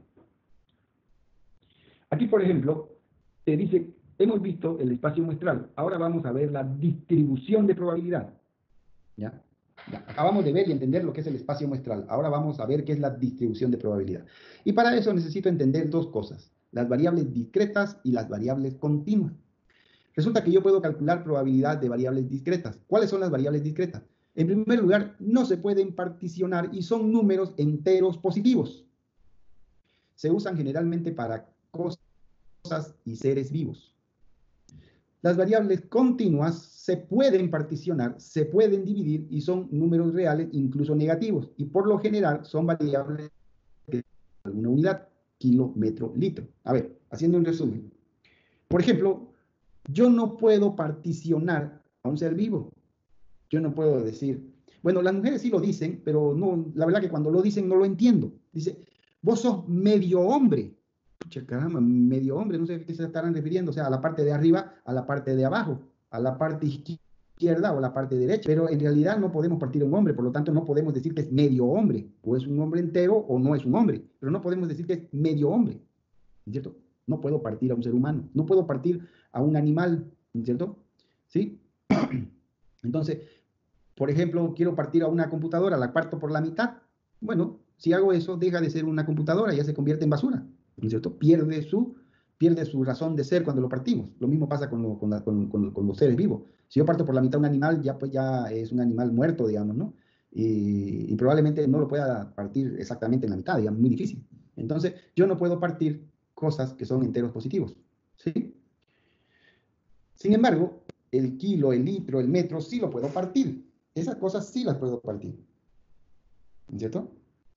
Aquí, por ejemplo, te dice, hemos visto el espacio muestral. Ahora vamos a ver la distribución de probabilidad. ¿Ya? Ya, acabamos de ver y entender lo que es el espacio muestral. Ahora vamos a ver qué es la distribución de probabilidad. Y para eso necesito entender dos cosas, las variables discretas y las variables continuas. Resulta que yo puedo calcular probabilidad de variables discretas. ¿Cuáles son las variables discretas? En primer lugar, no se pueden particionar y son números enteros positivos. Se usan generalmente para cosas y seres vivos. Las variables continuas se pueden particionar, se pueden dividir y son números reales, incluso negativos. Y por lo general son variables de alguna unidad, kilo, metro, litro. A ver, haciendo un resumen. Por ejemplo, yo no puedo particionar a un ser vivo. Yo no puedo decir, bueno, las mujeres sí lo dicen, pero no, la verdad que cuando lo dicen no lo entiendo. Dice, vos sos medio hombre. Pucha, caramba, medio hombre, no sé a qué se estarán refiriendo, o sea, a la parte de arriba, a la parte de abajo, a la parte izquierda o a la parte derecha, pero en realidad no podemos partir a un hombre, por lo tanto no podemos decir que es medio hombre, o es un hombre entero o no es un hombre, pero no podemos decir que es medio hombre, ¿cierto? No puedo partir a un ser humano, no puedo partir a un animal, ¿cierto? ¿Sí? Entonces, por ejemplo, quiero partir a una computadora, la parto por la mitad. Bueno, si hago eso, deja de ser una computadora, ya se convierte en basura, ¿no es cierto? Pierde su razón de ser cuando lo partimos. Lo mismo pasa con los seres vivos. Si yo parto por la mitad un animal, ya pues ya es un animal muerto, digamos, ¿no? Y probablemente no lo pueda partir exactamente en la mitad, digamos, muy difícil. Entonces, yo no puedo partir cosas que son enteros positivos, ¿sí? Sin embargo, el kilo, el litro, el metro, sí lo puedo partir. Esas cosas sí las puedo partir. ¿Cierto?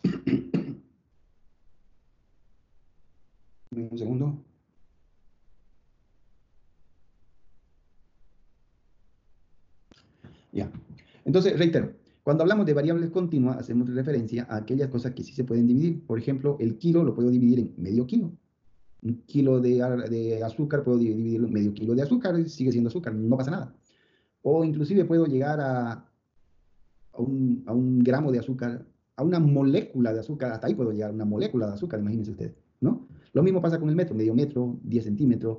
Un segundo. Ya. Entonces, reitero, cuando hablamos de variables continuas, hacemos referencia a aquellas cosas que sí se pueden dividir. Por ejemplo, el kilo lo puedo dividir en medio kilo. Un kilo de azúcar puedo dividirlo en medio kilo de azúcar, sigue siendo azúcar, no pasa nada. O inclusive puedo llegar a un gramo de azúcar, a una molécula de azúcar, hasta ahí puedo llegar, una molécula de azúcar, imagínense ustedes, ¿no? Lo mismo pasa con el metro, medio metro, 10 centímetros,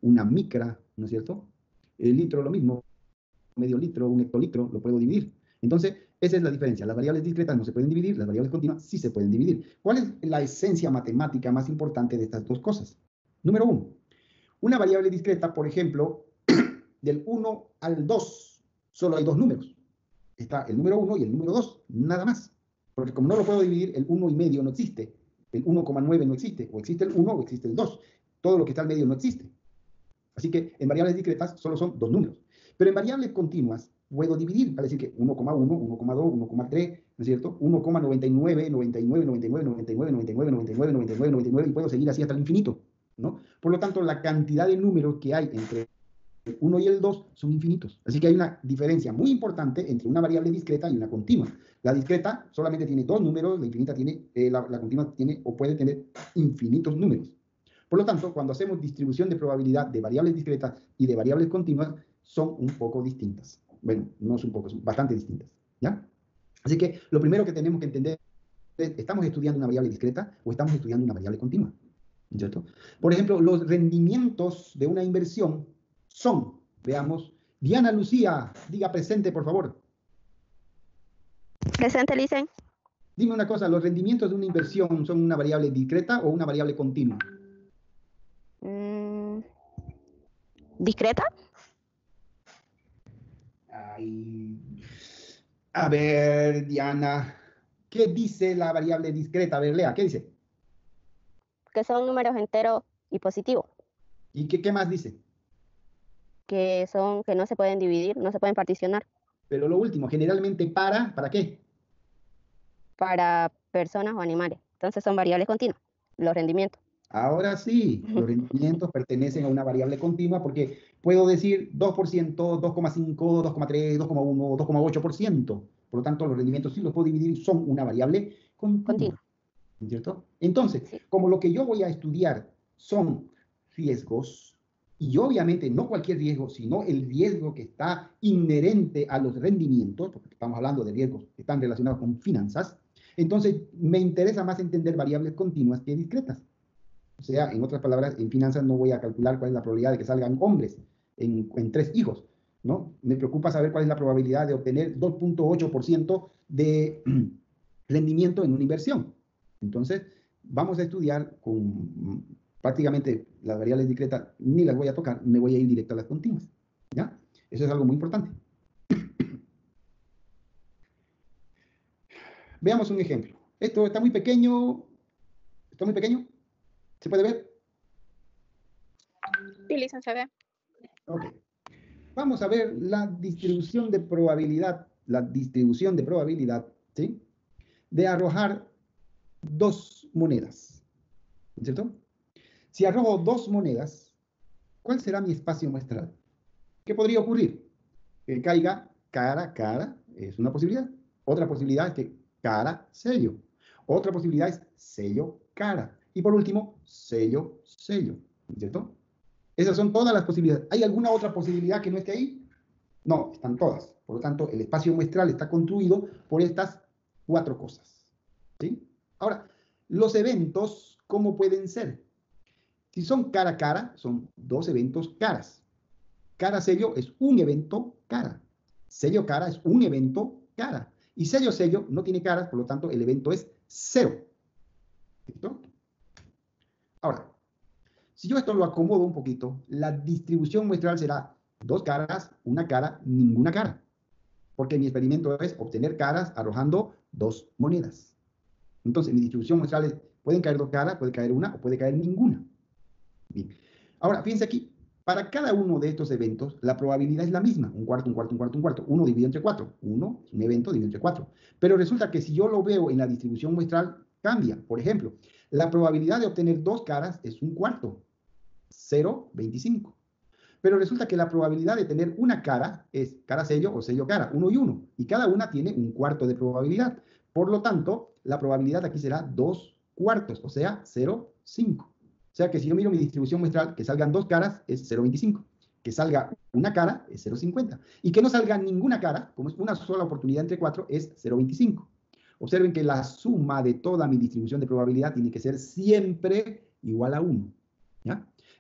una micra, ¿no es cierto? El litro lo mismo, medio litro, un hectolitro, lo puedo dividir. Entonces, esa es la diferencia. Las variables discretas no se pueden dividir, las variables continuas sí se pueden dividir. ¿Cuál es la esencia matemática más importante de estas dos cosas? Número 1, una variable discreta, por ejemplo, del 1 al 2, solo hay dos números. Está el número 1 y el número 2, nada más. Porque como no lo puedo dividir, el 1,5 no existe, el 1,9 no existe, o existe el 1 o existe el 2. Todo lo que está al medio no existe. Así que en variables discretas solo son dos números. Pero en variables continuas puedo dividir, para decir que 1,1, 1,2, 1,3, ¿no es cierto? 1,99, 99, 99, 99, 99, 99, 99, 99, y puedo seguir así hasta el infinito, ¿no? Por lo tanto, la cantidad de números que hay entre el 1 y el 2 son infinitos. Así que hay una diferencia muy importante entre una variable discreta y una continua. La discreta solamente tiene dos números, la infinita tiene, la continua tiene o puede tener infinitos números. Por lo tanto, cuando hacemos distribución de probabilidad de variables discretas y de variables continuas, son un poco distintas. Bueno, no es un poco, son bastante distintas, ¿ya? Así que lo primero que tenemos que entender es, ¿estamos estudiando una variable discreta o estamos estudiando una variable continua? ¿Cierto? Por ejemplo, los rendimientos de una inversión son, veamos, Diana Lucía, diga presente, por favor. Presente, Licen. Dime una cosa, ¿los rendimientos de una inversión son una variable discreta o una variable continua? ¿Discreta? Ay. A ver, Diana, ¿qué dice la variable discreta? A ver, Lea, ¿qué dice? Que son números enteros y positivos. ¿Y qué más dice? Que no se pueden dividir, no se pueden particionar. Pero lo último, generalmente ¿para qué? Para personas o animales. Entonces son variables continuas, los rendimientos. Ahora sí, los rendimientos pertenecen a una variable continua porque puedo decir 2%, 2,5, 2,3, 2,1, 2,8%. Por lo tanto, los rendimientos sí los puedo dividir, son una variable continua. ¿Cierto? Entonces, Sí. como lo que yo voy a estudiar son riesgos, y obviamente no cualquier riesgo, sino el riesgo que está inherente a los rendimientos, porque estamos hablando de riesgos que están relacionados con finanzas, entonces me interesa más entender variables continuas que discretas. O sea, en otras palabras, en finanzas no voy a calcular cuál es la probabilidad de que salgan hombres en 3 hijos, ¿no? Me preocupa saber cuál es la probabilidad de obtener 2,8% de rendimiento en una inversión. Entonces, vamos a estudiar con prácticamente las variables discretas, ni las voy a tocar, me voy a ir directo a las continuas, ¿ya? Eso es algo muy importante. Veamos un ejemplo. Esto está muy pequeño. ¿Está muy pequeño? ¿Se puede ver? Sí, Lisa, se ve. Ok. Vamos a ver la distribución de probabilidad, ¿sí? De arrojar dos monedas, ¿cierto? Si arrojo dos monedas, ¿cuál será mi espacio muestral? ¿Qué podría ocurrir? Que caiga cara a cara, es una posibilidad. Otra posibilidad es que cara, sello. Otra posibilidad es sello, cara. Y por último, sello, sello, ¿cierto? Esas son todas las posibilidades. ¿Hay alguna otra posibilidad que no esté ahí? No, están todas. Por lo tanto, el espacio muestral está construido por estas 4 cosas, ¿sí? Ahora, los eventos, ¿cómo pueden ser? Si son cara a cara, son 2 eventos caras. Cara sello es un evento cara. Sello cara es un evento cara. Y sello sello no tiene caras, por lo tanto, el evento es 0. ¿Listo? Ahora, si yo esto lo acomodo un poquito, la distribución muestral será 2 caras, una cara, ninguna cara. Porque mi experimento es obtener caras arrojando 2 monedas. Entonces, mi distribución muestral es, pueden caer 2 caras, puede caer una o puede caer ninguna. Bien. Ahora, fíjense aquí, para cada uno de estos eventos, la probabilidad es la misma. Un cuarto, un cuarto, un cuarto, un cuarto. 1 dividido entre 4. 1 es un evento dividido entre 4. Pero resulta que si yo lo veo en la distribución muestral, cambia. Por ejemplo, la probabilidad de obtener 2 caras es un cuarto. 0,25. Pero resulta que la probabilidad de tener una cara es cara sello o sello cara, 1 y 1. Y cada una tiene un cuarto de probabilidad. Por lo tanto, la probabilidad aquí será 2 cuartos, o sea, 0,5. O sea que si yo miro mi distribución muestral, que salgan 2 caras es 0,25. Que salga una cara es 0,50. Y que no salga ninguna cara, como es una sola oportunidad entre 4, es 0,25. Observen que la suma de toda mi distribución de probabilidad tiene que ser siempre igual a 1. ¿Ya?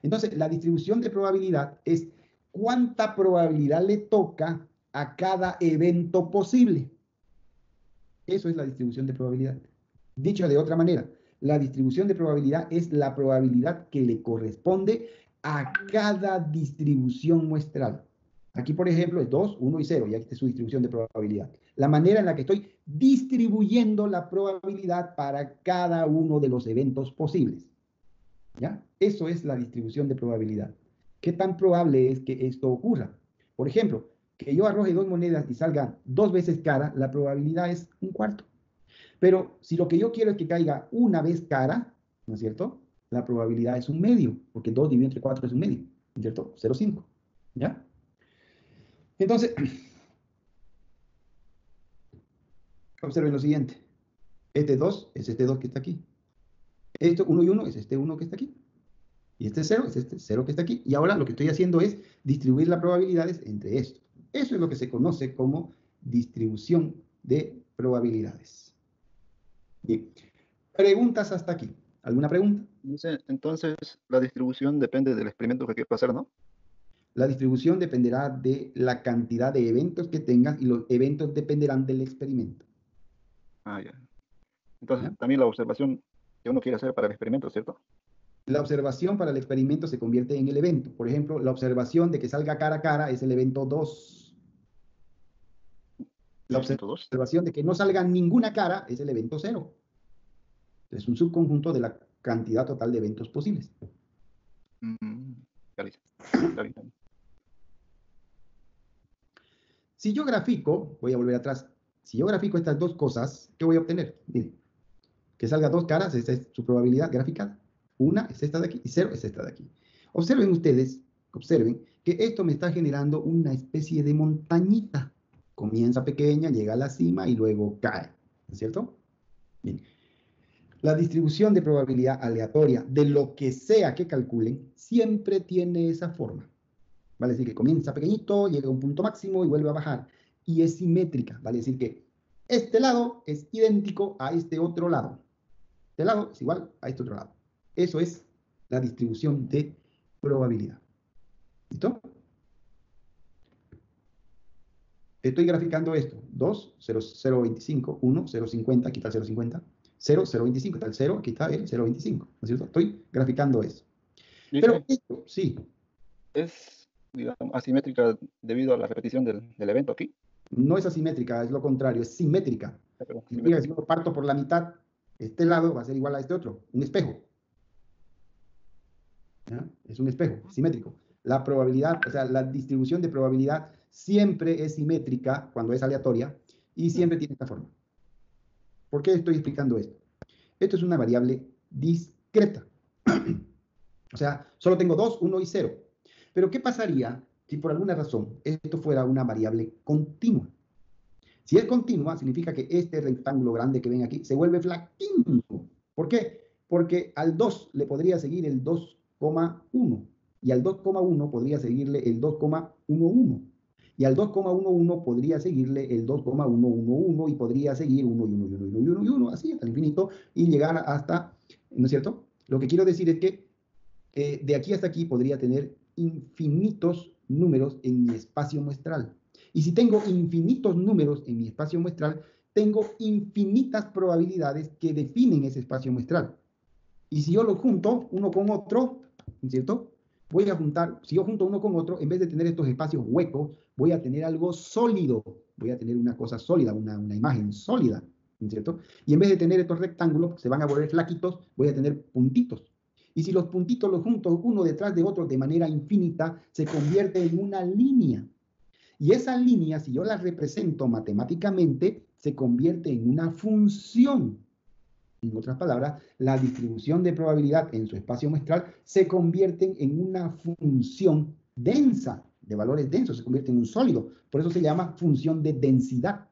Entonces, la distribución de probabilidad es cuánta probabilidad le toca a cada evento posible. Eso es la distribución de probabilidad. Dicho de otra manera, la distribución de probabilidad es la probabilidad que le corresponde a cada distribución muestral. Aquí, por ejemplo, es 2, 1 y 0, y aquí está su distribución de probabilidad. La manera en la que estoy distribuyendo la probabilidad para cada uno de los eventos posibles. ¿Ya? Eso es la distribución de probabilidad. ¿Qué tan probable es que esto ocurra? Por ejemplo, que yo arroje 2 monedas y salga 2 veces cara, la probabilidad es 1/4. Pero si lo que yo quiero es que caiga una vez cara, ¿no es cierto? La probabilidad es 1/2, porque 2 dividido entre 4 es 1/2, ¿no es cierto? 0,5. ¿Ya? Entonces, observen lo siguiente. Este 2 es este 2 que está aquí. Esto 1 y 1 es este 1 que está aquí. Y este 0 es este 0 que está aquí. Y ahora lo que estoy haciendo es distribuir las probabilidades entre esto. Eso es lo que se conoce como distribución de probabilidades. Bien. Preguntas hasta aquí. ¿Alguna pregunta? Dice, entonces, la distribución depende del experimento que quiero hacer, ¿no? La distribución dependerá de la cantidad de eventos que tengas y los eventos dependerán del experimento. Ah, ya. Entonces, ¿Ya? también la observación que uno quiere hacer para el experimento, ¿cierto? La observación para el experimento se convierte en el evento. Por ejemplo, la observación de que salga cara a cara es el evento 2. La Evento 2. observación de que no salga ninguna cara es el evento 0. Es un subconjunto de la cantidad total de eventos posibles. Ya listo. Está bien. Si yo grafico, voy a volver atrás, si yo grafico estas dos cosas, ¿qué voy a obtener? Miren, que salga 2 caras, esta es su probabilidad graficada. Una es esta de aquí y 0 es esta de aquí. Observen ustedes, observen que esto me está generando una especie de montañita. Comienza pequeña, llega a la cima y luego cae, ¿no es cierto? Bien. La distribución de probabilidad aleatoria de lo que sea que calculen siempre tiene esa forma. Vale decir que comienza pequeñito, llega a un punto máximo y vuelve a bajar. Y es simétrica, vale decir que este lado es idéntico a este otro lado. Este lado es igual a este otro lado. Eso es la distribución de probabilidad. ¿Listo? Estoy graficando esto. 2, 0, 0,25, 1, 0,50, aquí está el 0,50. 0, 0,25, está el 0, aquí está el 0,25. ¿No es cierto? Estoy graficando eso. Pero esto, sí. Es, digamos, asimétrica debido a la repetición del evento aquí. No es asimétrica, es lo contrario, es simétrica. Significa que si yo parto por la mitad, este lado va a ser igual a este otro, un espejo. ¿Ya? Es un espejo, simétrico. La probabilidad, o sea, la distribución de probabilidad siempre es simétrica cuando es aleatoria y siempre tiene esta forma. ¿Por qué estoy explicando esto? Esto es una variable discreta. O sea, solo tengo 2, 1 y 0. Pero ¿qué pasaría si por alguna razón esto fuera una variable continua? Si es continua, significa que este rectángulo grande que ven aquí se vuelve flaquísimo. ¿Por qué? Porque al 2 le podría seguir el 2,1 y al 2,1 podría seguirle el 2,11 y al 2,11 podría seguirle el 2,111 y podría seguir 1 y 1 y 1 y 1 y 1 y 1, así hasta el infinito y llegar hasta, ¿no es cierto? Lo que quiero decir es que de aquí hasta aquí podría tener infinitos números en mi espacio muestral. Y si tengo infinitos números en mi espacio muestral, tengo infinitas probabilidades que definen ese espacio muestral. Y si yo lo junto uno con otro, ¿cierto? Voy a juntar, si yo junto uno con otro, en vez de tener estos espacios huecos, voy a tener algo sólido. Voy a tener una cosa sólida, una imagen sólida, ¿cierto? Y en vez de tener estos rectángulos, se van a volver flaquitos, voy a tener puntitos. Y si los puntitos los junto uno detrás de otro de manera infinita, se convierte en una línea. Y esa línea, si yo la represento matemáticamente, se convierte en una función. En otras palabras, la distribución de probabilidad en su espacio muestral se convierte en una función densa, de valores densos, se convierte en un sólido. Por eso se llama función de densidad.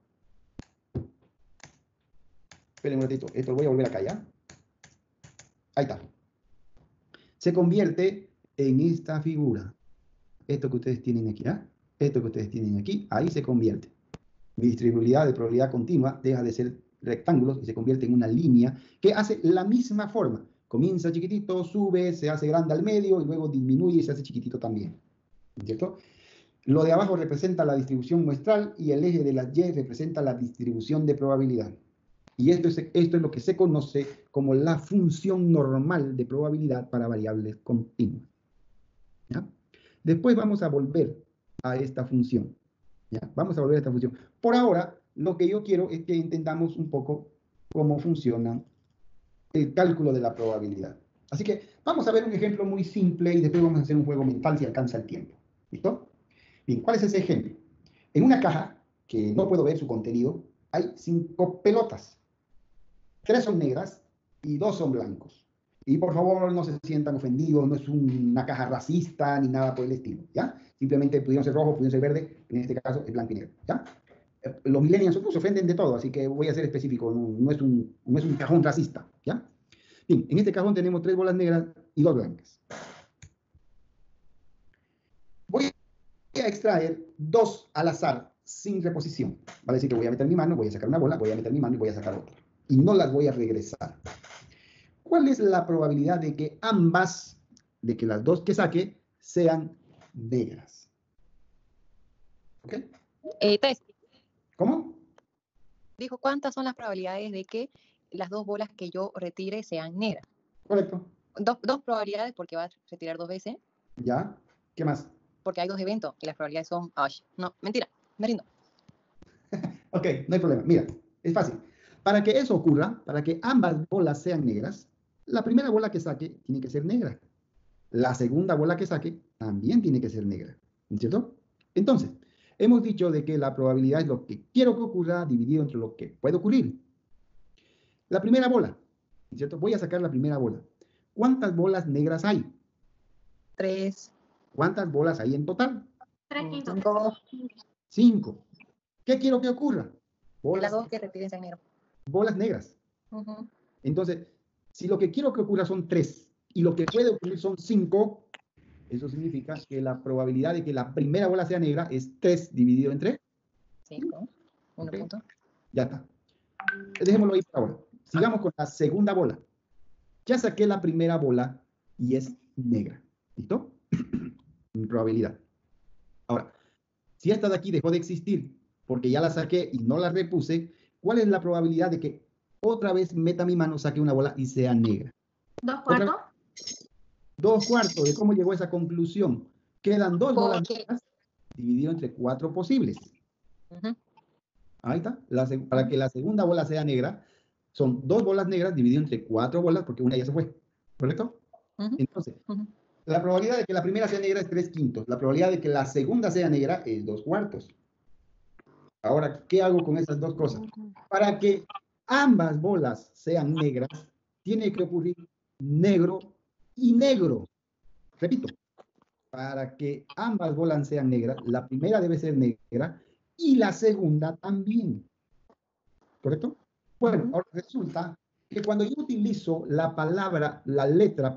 Esperen un ratito, esto lo voy a volver acá, ¿ya? Ahí está. Se convierte en esta figura. Esto que ustedes tienen aquí, ¿ah? Esto que ustedes tienen aquí, ahí se convierte. Mi distribuibilidad de probabilidad continua deja de ser rectángulos y se convierte en una línea que hace la misma forma. comienza chiquitito, sube, se hace grande al medio y luego disminuye y se hace chiquitito también. ¿Cierto? Lo de abajo representa la distribución muestral y el eje de la Y representa la distribución de probabilidad. Y esto es lo que se conoce como la función normal de probabilidad para variables continuas. ¿Ya? Después vamos a volver a esta función. ¿Ya? Vamos a volver a esta función. Por ahora, lo que yo quiero es que entendamos un poco cómo funciona el cálculo de la probabilidad. Así que vamos a ver un ejemplo muy simple y después vamos a hacer un juego mental si alcanza el tiempo. ¿Listo? Bien, ¿cuál es ese ejemplo? En una caja, que no puedo ver su contenido, hay 5 pelotas. 3 son negras y 2 son blancos. Y por favor no se sientan ofendidos, no es una caja racista ni nada por el estilo, ¿ya? Simplemente pudieron ser rojos, pudieron ser verde, en este caso es blanco y negro, ¿ya? Los millennials se ofenden de todo, así que voy a ser específico, no es un cajón racista, ¿ya? Bien, en este cajón tenemos 3 bolas negras y 2 blancas. Voy a extraer 2 al azar, sin reposición. Vale decir que voy a meter mi mano, voy a sacar una bola, voy a meter mi mano y voy a sacar otra. Y no las voy a regresar. ¿Cuál es la probabilidad de que ambas, de que las 2 que saque, sean negras? ¿Ok? 3. ¿Cómo? Dijo, ¿cuántas son las probabilidades de que las 2 bolas que yo retire sean negras? Correcto. Dos probabilidades porque va a retirar 2 veces, ¿Ya? ¿Qué más? porque hay 2 eventos y las probabilidades son... Ay, no, mentira, me rindo. Ok, no hay problema. Mira, es fácil. Para que eso ocurra, para que ambas bolas sean negras, la primera bola que saque tiene que ser negra. La segunda bola que saque también tiene que ser negra. ¿Cierto? Entonces, hemos dicho de que la probabilidad es lo que quiero que ocurra dividido entre lo que puede ocurrir. La primera bola, ¿cierto? Voy a sacar la primera bola. ¿Cuántas bolas negras hay? 3, ¿Cuántas bolas hay en total? 3 quintos. 5, 5. ¿Qué quiero que ocurra? las Bolas, 2 que retiren sean negras. bolas negras. Entonces, si lo que quiero que ocurra son 3 y lo que puede ocurrir son 5, eso significa que la probabilidad de que la primera bola sea negra es 3 dividido entre 5, 1 Ok. punto. Ya está. Dejémoslo ahí por ahora. Sigamos con la segunda bola. Ya saqué la primera bola y es negra. ¿Listo? Mi probabilidad. Ahora, si esta de aquí dejó de existir porque ya la saqué y no la repuse, ¿cuál es la probabilidad de que otra vez meta mi mano, saque una bola y sea negra? 2 cuartos. 2 cuartos. ¿De cómo llegó a esa conclusión? Quedan 2 bolas Porque... negras dividido entre 4 posibles. Ahí está. Para que la segunda bola sea negra, son 2 bolas negras dividido entre 4 bolas porque una ya se fue. ¿Correcto? Entonces, la probabilidad de que la primera sea negra es 3 quintos. La probabilidad de que la segunda sea negra es 2 cuartos. Ahora, ¿qué hago con esas dos cosas? Para que ambas bolas sean negras, tiene que ocurrir negro y negro. Repito, para que ambas bolas sean negras, la primera debe ser negra y la segunda también. ¿Correcto? Bueno, ahora resulta que cuando yo utilizo la palabra, la letra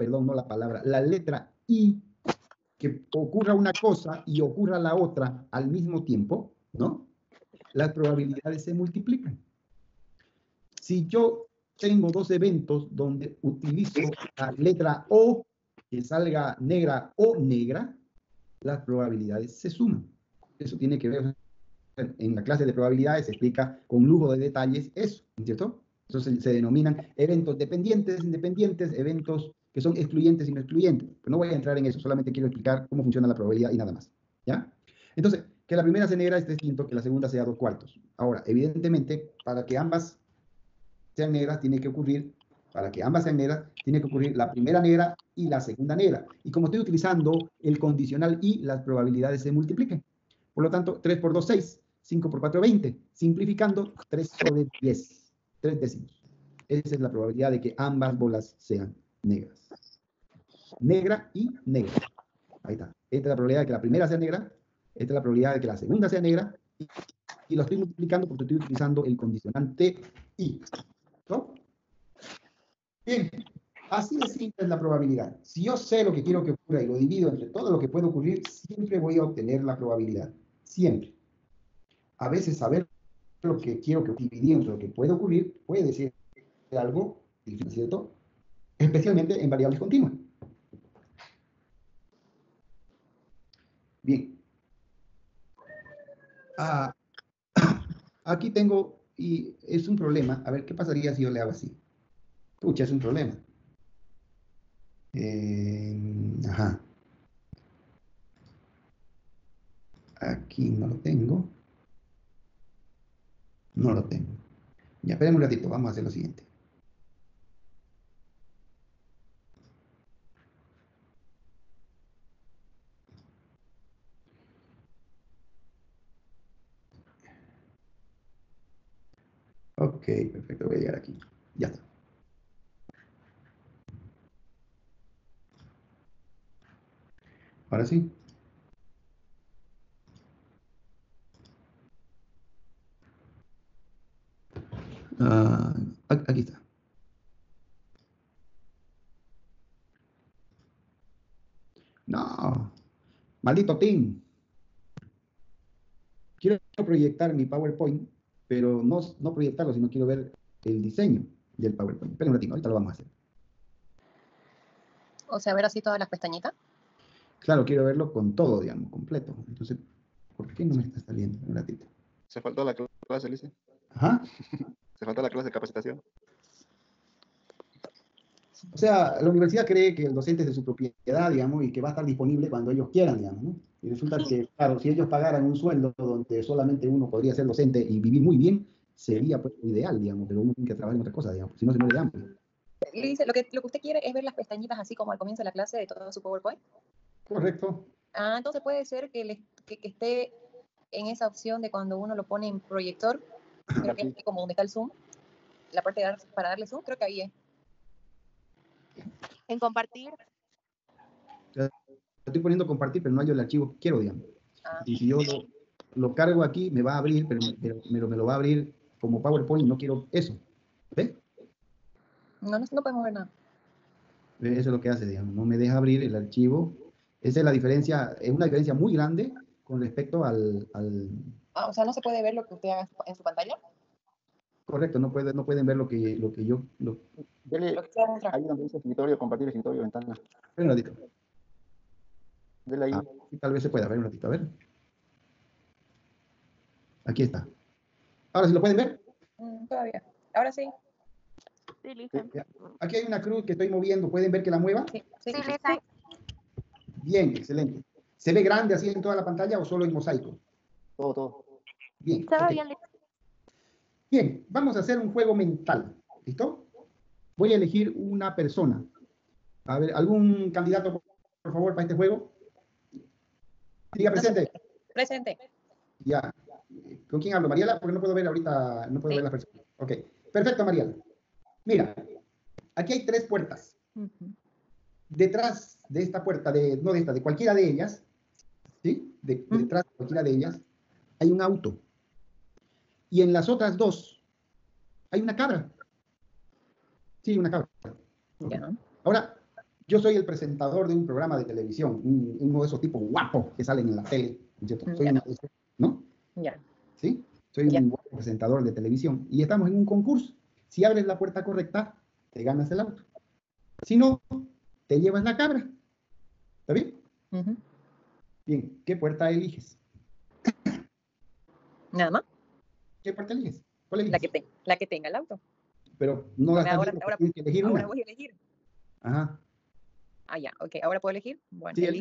I, que ocurra una cosa y ocurra la otra al mismo tiempo, ¿no? Las probabilidades se multiplican. Si yo tengo 2 eventos donde utilizo la letra O, que salga negra o negra, las probabilidades se suman. Eso tiene que ver, en la clase de probabilidades se explica con lujo de detalles eso, ¿cierto? Entonces se denominan eventos dependientes, independientes, eventos que son excluyentes y no excluyentes. Pero no voy a entrar en eso, solamente quiero explicar cómo funciona la probabilidad y nada más. ¿Ya? Entonces, que la primera sea negra es 3 quintos, que la segunda sea 2 cuartos. Ahora, evidentemente, para que ambas sean negras, tiene que ocurrir, para que ambas sean negras, tiene que ocurrir la primera negra y la segunda negra. Y como estoy utilizando el condicional y, las probabilidades se multiplican. Por lo tanto, 3 por 2, 6. 5 por 4, 20. Simplificando, 3 sobre 10. 3 décimos. Esa es la probabilidad de que ambas bolas sean negras. Negra y negra. Ahí está. Esta es la probabilidad de que la primera sea negra. Esta es la probabilidad de que la segunda sea negra. Y lo estoy multiplicando porque estoy utilizando el condicionante y. ¿No? Bien. Así de simple es la probabilidad. Si yo sé lo que quiero que ocurra y lo divido entre todo lo que puede ocurrir, siempre voy a obtener la probabilidad. Siempre. A veces saber lo que quiero que dividir entre lo que puede ocurrir puede ser algo difícil, ¿cierto? especialmente en variables continuas. Bien. Ah, aquí tengo, y es un problema. A ver, ¿qué pasaría si yo le hago así? Pucha, es un problema. Ajá. Aquí no lo tengo. No lo tengo. Ya, esperen un ratito, vamos a hacer lo siguiente. Ok, perfecto, voy a llegar aquí. Ya está. Ahora sí. Ah, aquí está. No, maldito team. Quiero proyectar mi PowerPoint, pero no proyectarlo, sino quiero ver el diseño del PowerPoint. Esperen un ratito, ahorita lo vamos a hacer. O sea, ver así todas las pestañitas. Claro, quiero verlo con todo, digamos, completo. Entonces, ¿por qué no me está saliendo? Un ratito. Se faltó la clase, Lice. Ajá. Se faltó la clase de capacitación. O sea, la universidad cree que el docente es de su propiedad, digamos, y que va a estar disponible cuando ellos quieran, digamos, ¿no? Y resulta que, claro, si ellos pagaran un sueldo donde solamente uno podría ser docente y vivir muy bien, sería pues, lo ideal, digamos, pero uno tiene que trabajar en otra cosa, digamos, si no se muere de hambre. Le dice, lo que usted quiere es ver las pestañitas así como al comienzo de la clase de todo su PowerPoint. Correcto. Ah, entonces puede ser que esté en esa opción de cuando uno lo pone en proyector, creo que es Aquí. aquí como donde está el zoom, la parte para darle zoom, creo que ahí es. En compartir. Estoy poniendo compartir, pero no hay el archivo que quiero, digamos. Ah, Y si yo lo cargo aquí, me va a abrir, pero me lo va a abrir como PowerPoint, no quiero eso. ¿Ves? no podemos ver nada. Eso es lo que hace, digamos, no me deja abrir el archivo. Esa es la diferencia, es una diferencia muy grande con respecto al Ah, o sea, no se puede ver lo que usted haga en su pantalla. correcto, no pueden ver lo que yo, Dele Lo que usted va a mostrar. ahí donde dice escritorio, compartir escritorio, ventana. un ratito. Dele ahí. Ah, tal vez se pueda ver un ratito, a ver. Aquí está. Ahora, ¿sí lo pueden ver? Todavía. Ahora sí. Sí, listo. Aquí hay una cruz que estoy moviendo, ¿pueden ver que la mueva? Sí. Sí, Lisa. Bien, excelente. ¿Se ve grande así en toda la pantalla o solo en mosaico? Todo. Bien. Estaba ok. bien, listo. Bien, vamos a hacer un juego mental. ¿Listo? Voy a elegir una persona. A ver, ¿algún candidato, por favor, para este juego? Diga presente. Presente. Ya. ¿Con quién hablo? ¿Mariela? Porque no puedo ver ahorita, no puedo Sí. ver la persona. Ok. Perfecto, Mariela. Mira, aquí hay 3 puertas. Detrás de esta puerta, no de esta, de cualquiera de ellas, ¿sí? Detrás de cualquiera de ellas, hay un auto. Y en las otras 2 hay una cabra. Sí, una cabra. Okay. Ya. Ahora, yo soy el presentador de un programa de televisión, uno de esos tipos guapos que salen en la tele, ¿cierto? Soy uno de esos, ¿no? Ya. ¿Sí? Soy un buen presentador de televisión y estamos en un concurso. Si abres la puerta correcta, te ganas el auto. Si no, te llevas la cabra. ¿Está bien? Bien, ¿qué puerta eliges? Nada más. ¿Qué puerta eliges? ¿Cuál eliges? La que tenga el auto. Pero no la estás viendo, tienes que elegir ahora una. voy a elegir. Ajá. Ah, ya, ok. Ahora puedo elegir. Bueno, Sí,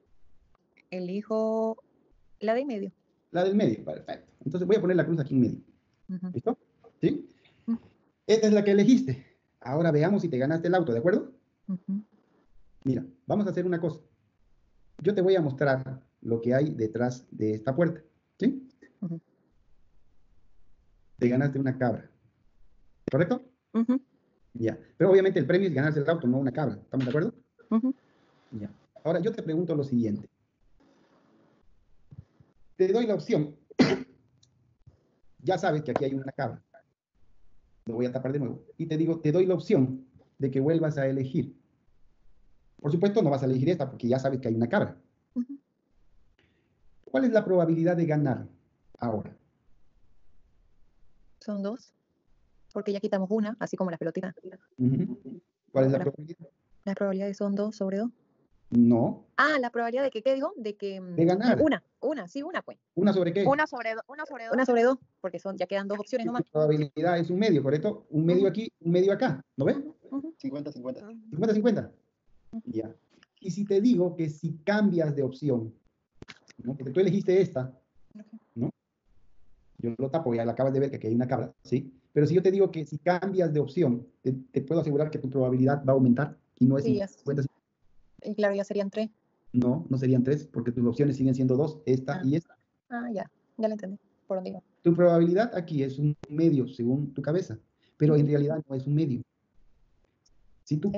elijo la de en medio. La del medio, perfecto. Entonces voy a poner la cruz aquí en medio. ¿Listo? ¿Sí? Esta es la que elegiste. Ahora veamos si te ganaste el auto, ¿de acuerdo? Mira, vamos a hacer una cosa. Yo te voy a mostrar lo que hay detrás de esta puerta. ¿Sí? Te ganaste una cabra. ¿Correcto? Ya. Pero obviamente el premio es ganarse el auto, no una cabra. ¿Estamos de acuerdo? Ya. Ahora yo te pregunto lo siguiente. Te doy la opción. Ya sabes que aquí hay una cabra. Lo voy a tapar de nuevo. Y te digo, te doy la opción de que vuelvas a elegir. Por supuesto, no vas a elegir esta porque ya sabes que hay una cabra. ¿Cuál es la probabilidad de ganar ahora? Son 2. Porque ya quitamos una, así como las pelotitas. ¿Cuál es la La- probabilidad? Las probabilidades son 2 sobre 2. No, Ah, la probabilidad de que, ¿qué dijo? De que de ganar. sí, una pues. ¿Una sobre qué? 1 sobre 2. 1 sobre 2. Una sobre 2, porque ya quedan 2 opciones Tu nomás. probabilidad es un medio, ¿correcto? Un medio Ujú. aquí, un medio acá, ¿no ves? Ujú. 50-50. 50-50. Ya. Y si te digo que si cambias de opción, ¿no? Porque tú elegiste esta, ¿no? Yo lo tapo, ya la acabas de ver que aquí hay una cabra, ¿sí? Pero si yo te digo que si cambias de opción, te puedo asegurar que tu probabilidad va a aumentar y no es Sí, 50. y claro, ya serían 3. No, no serían 3, porque tus opciones siguen siendo 2, esta Ah. y esta. Ah, ya lo entendí. ¿Por dónde iba? Tu probabilidad aquí es un medio según tu cabeza, pero en realidad no es un medio. Si tú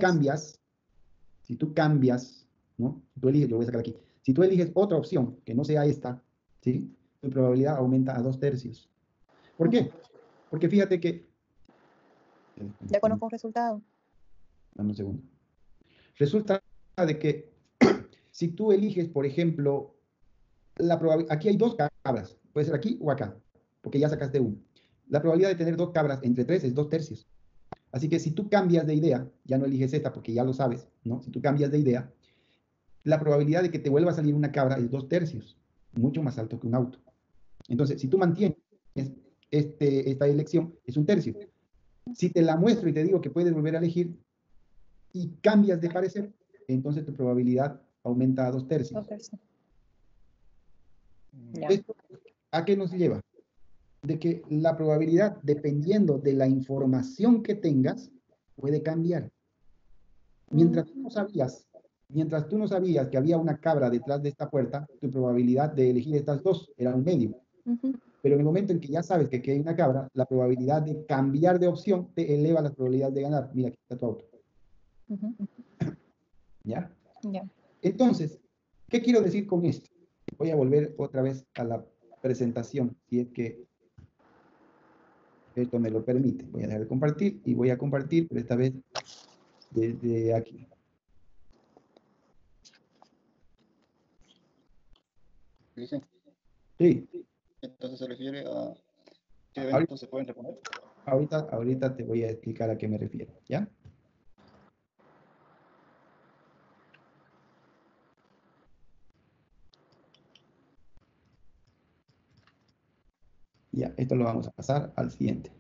cambias, ¿no? Tú eliges, lo voy a sacar aquí. Si tú eliges otra opción que no sea esta, ¿sí? Tu probabilidad aumenta a 2/3. ¿Por qué? Porque fíjate que... Ya conozco un resultado. Dame un segundo. Resulta de que si tú eliges, por ejemplo, aquí hay 2 cabras, puede ser aquí o acá, porque ya sacaste uno. La probabilidad de tener 2 cabras entre 3 es 2/3. Así que si tú cambias de idea, ya no eliges esta porque ya lo sabes, ¿no? Si tú cambias de idea, la probabilidad de que te vuelva a salir una cabra es 2/3, mucho más alto que un auto. Entonces, si tú mantienes esta elección, es 1/3. Si te la muestro y te digo que puedes volver a elegir y cambias de parecer, entonces tu probabilidad aumenta a 2/3. 2/3. Ya. ¿Esto a qué nos lleva? De que la probabilidad, dependiendo de la información que tengas, puede cambiar. Mientras tú no sabías que había una cabra detrás de esta puerta, tu probabilidad de elegir estas 2 era un medio. Ujú. Pero en el momento en que ya sabes que aquí hay una cabra, la probabilidad de cambiar de opción te eleva las probabilidades de ganar. Mira, aquí está tu auto. Ujú. ¿Ya? Ya. Entonces, ¿qué quiero decir con esto? Voy a volver otra vez a la presentación, si es que esto me lo permite. Voy a dejar de compartir y voy a compartir, pero esta vez desde aquí. Dicen, Sí, entonces se refiere a qué ahorita, eventos se pueden reponer. ahorita te voy a explicar a qué me refiero, ¿ya? Ya, esto lo vamos a pasar al siguiente.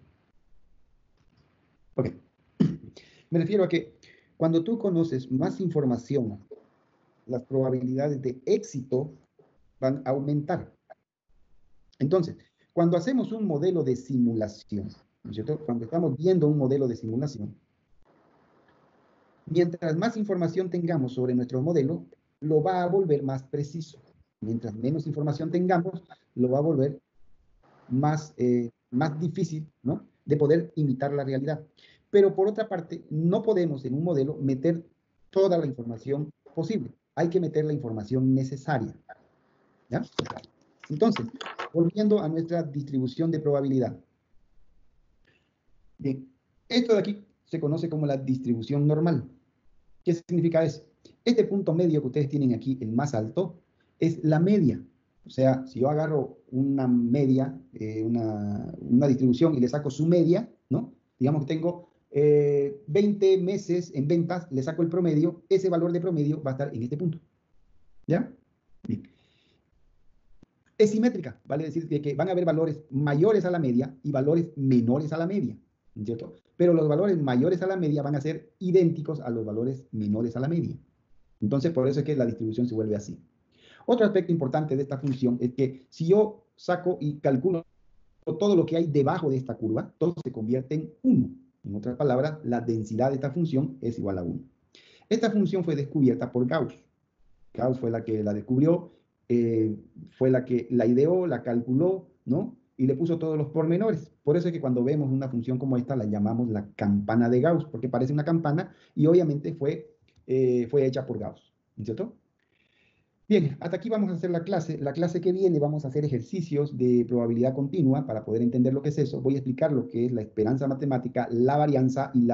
Ok. Me refiero a que cuando tú conoces más información, las probabilidades de éxito van a aumentar. Entonces, cuando hacemos un modelo de simulación, ¿no es cierto? Cuando estamos viendo un modelo de simulación, mientras más información tengamos sobre nuestro modelo, lo va a volver más preciso. Mientras menos información tengamos, lo va a volver más difícil, ¿no? De poder imitar la realidad. Pero por otra parte, no podemos en un modelo meter toda la información posible. Hay que meter la información necesaria. ¿Ya? Entonces, volviendo a nuestra distribución de probabilidad. Bien, esto de aquí se conoce como la distribución normal. ¿Qué significa eso? Este punto medio que ustedes tienen aquí, el más alto, es la media. O sea, si yo agarro una media, una distribución y le saco su media, ¿no? Digamos que tengo 20 meses en ventas, le saco el promedio, ese valor de promedio va a estar en este punto. ¿Ya? Bien. Es simétrica, vale decir que van a haber valores mayores a la media y valores menores a la media, ¿cierto? Pero los valores mayores a la media van a ser idénticos a los valores menores a la media. Entonces, por eso es que la distribución se vuelve así. Otro aspecto importante de esta función es que si yo saco y calculo todo lo que hay debajo de esta curva, todo se convierte en 1. En otras palabras, la densidad de esta función es igual a 1. Esta función fue descubierta por Gauss. Gauss fue la que la descubrió, fue la que la ideó, la calculó, ¿no? Y le puso todos los pormenores. Por eso es que cuando vemos una función como esta, la llamamos la campana de Gauss, porque parece una campana y obviamente fue hecha por Gauss, ¿cierto? Bien, hasta aquí vamos a hacer la clase. La clase que viene vamos a hacer ejercicios de probabilidad continua para poder entender lo que es eso. Voy a explicar lo que es la esperanza matemática, la varianza y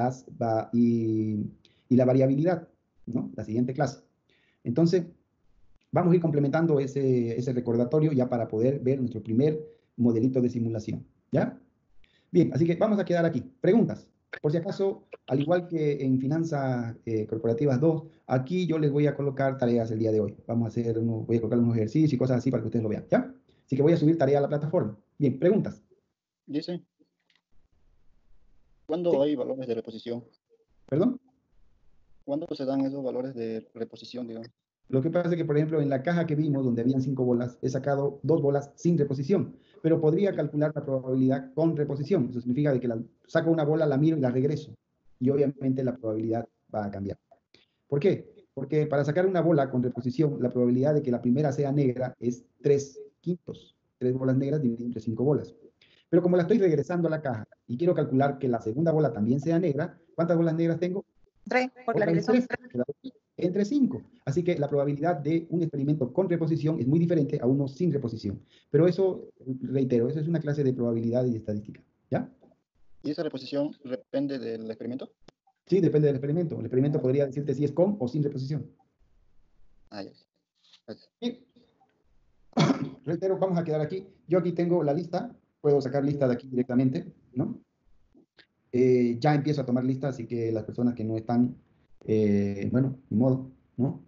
la variabilidad, ¿no? La siguiente clase. Entonces, vamos a ir complementando ese recordatorio ya para poder ver nuestro primer modelito de simulación, ¿ya? Bien, así que vamos a quedar aquí. Preguntas. Por si acaso, al igual que en Finanzas Corporativas 2, aquí yo les voy a colocar tareas el día de hoy. Voy a colocar unos ejercicios y cosas así para que ustedes lo vean, ¿ya? Así que voy a subir tarea a la plataforma. Bien, preguntas. Dice, ¿cuándo Sí. hay valores de reposición? ¿Perdón? ¿Cuándo se dan esos valores de reposición, digamos? Lo que pasa es que, por ejemplo, en la caja que vimos, donde habían 5 bolas, he sacado 2 bolas sin reposición, pero podría calcular la probabilidad con reposición. Eso significa de que saco una bola, la miro y la regreso. Y obviamente la probabilidad va a cambiar. ¿Por qué? Porque para sacar una bola con reposición, la probabilidad de que la primera sea negra es 3/5. 3 bolas negras dividido entre 5 bolas. Pero como la estoy regresando a la caja y quiero calcular que la segunda bola también sea negra, ¿cuántas bolas negras tengo? 3, porque la Otra vez regresó. 3, entre 5. Así que la probabilidad de un experimento con reposición es muy diferente a uno sin reposición. Pero eso, reitero, eso es una clase de probabilidad y de estadística. ¿Ya? ¿Y esa reposición depende del experimento? Sí, depende del experimento. El experimento podría decirte si es con o sin reposición. Ah, ya. Gracias. Y, reitero, vamos a quedar aquí. Yo aquí tengo la lista. Puedo sacar lista de aquí directamente, ¿no? Ya empiezo a tomar lista, así que las personas que no están, bueno, ni modo, ¿no?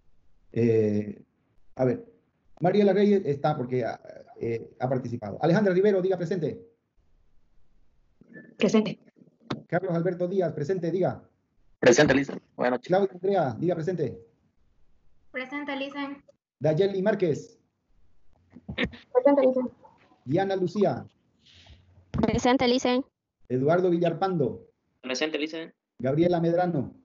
A ver, Mariela Reyes está porque ha participado. Alejandra Rivero, diga presente. Presente. Carlos Alberto Díaz, presente, diga. Presente, Lisa. Buenas noches. Claudia Andrea, diga presente. Presente, Lisen. Dayeli Márquez, Presente, dice. Diana Lucía, Presente, Licen. Eduardo Villarpando, Presente, Lisa. Gabriela Medrano,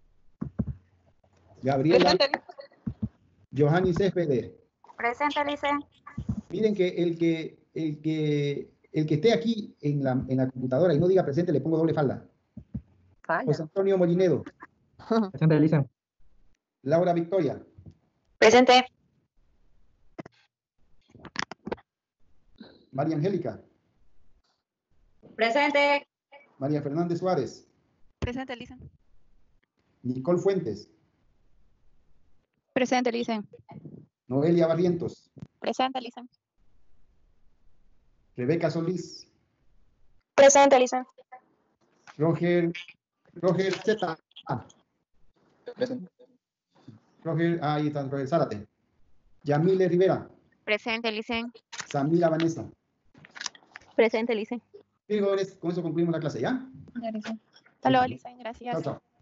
Gabriela Johanny Céspedes. Presente, Licen. Miren que el que esté aquí en la computadora y no diga presente, le pongo doble falda. Falla. José Antonio Molinedo, Presente, Lisa. Laura Victoria, Presente. María Angélica, Presente. María Fernández Suárez, Presente, Licen. Nicole Fuentes, Presente, Licen. Noelia Barrientos, Presente, Licen. Rebeca Solís, Presente, Licen. Roger Z. Presente. Ahí está Roger Zárate. Yamile Rivera, Presente, Licen. Samira Vanessa. Presente, Licen. Bien, jóvenes, con eso concluimos la clase, ¿ya? Ya, Lisa. Hasta luego, Licen. Gracias. Chao, chao.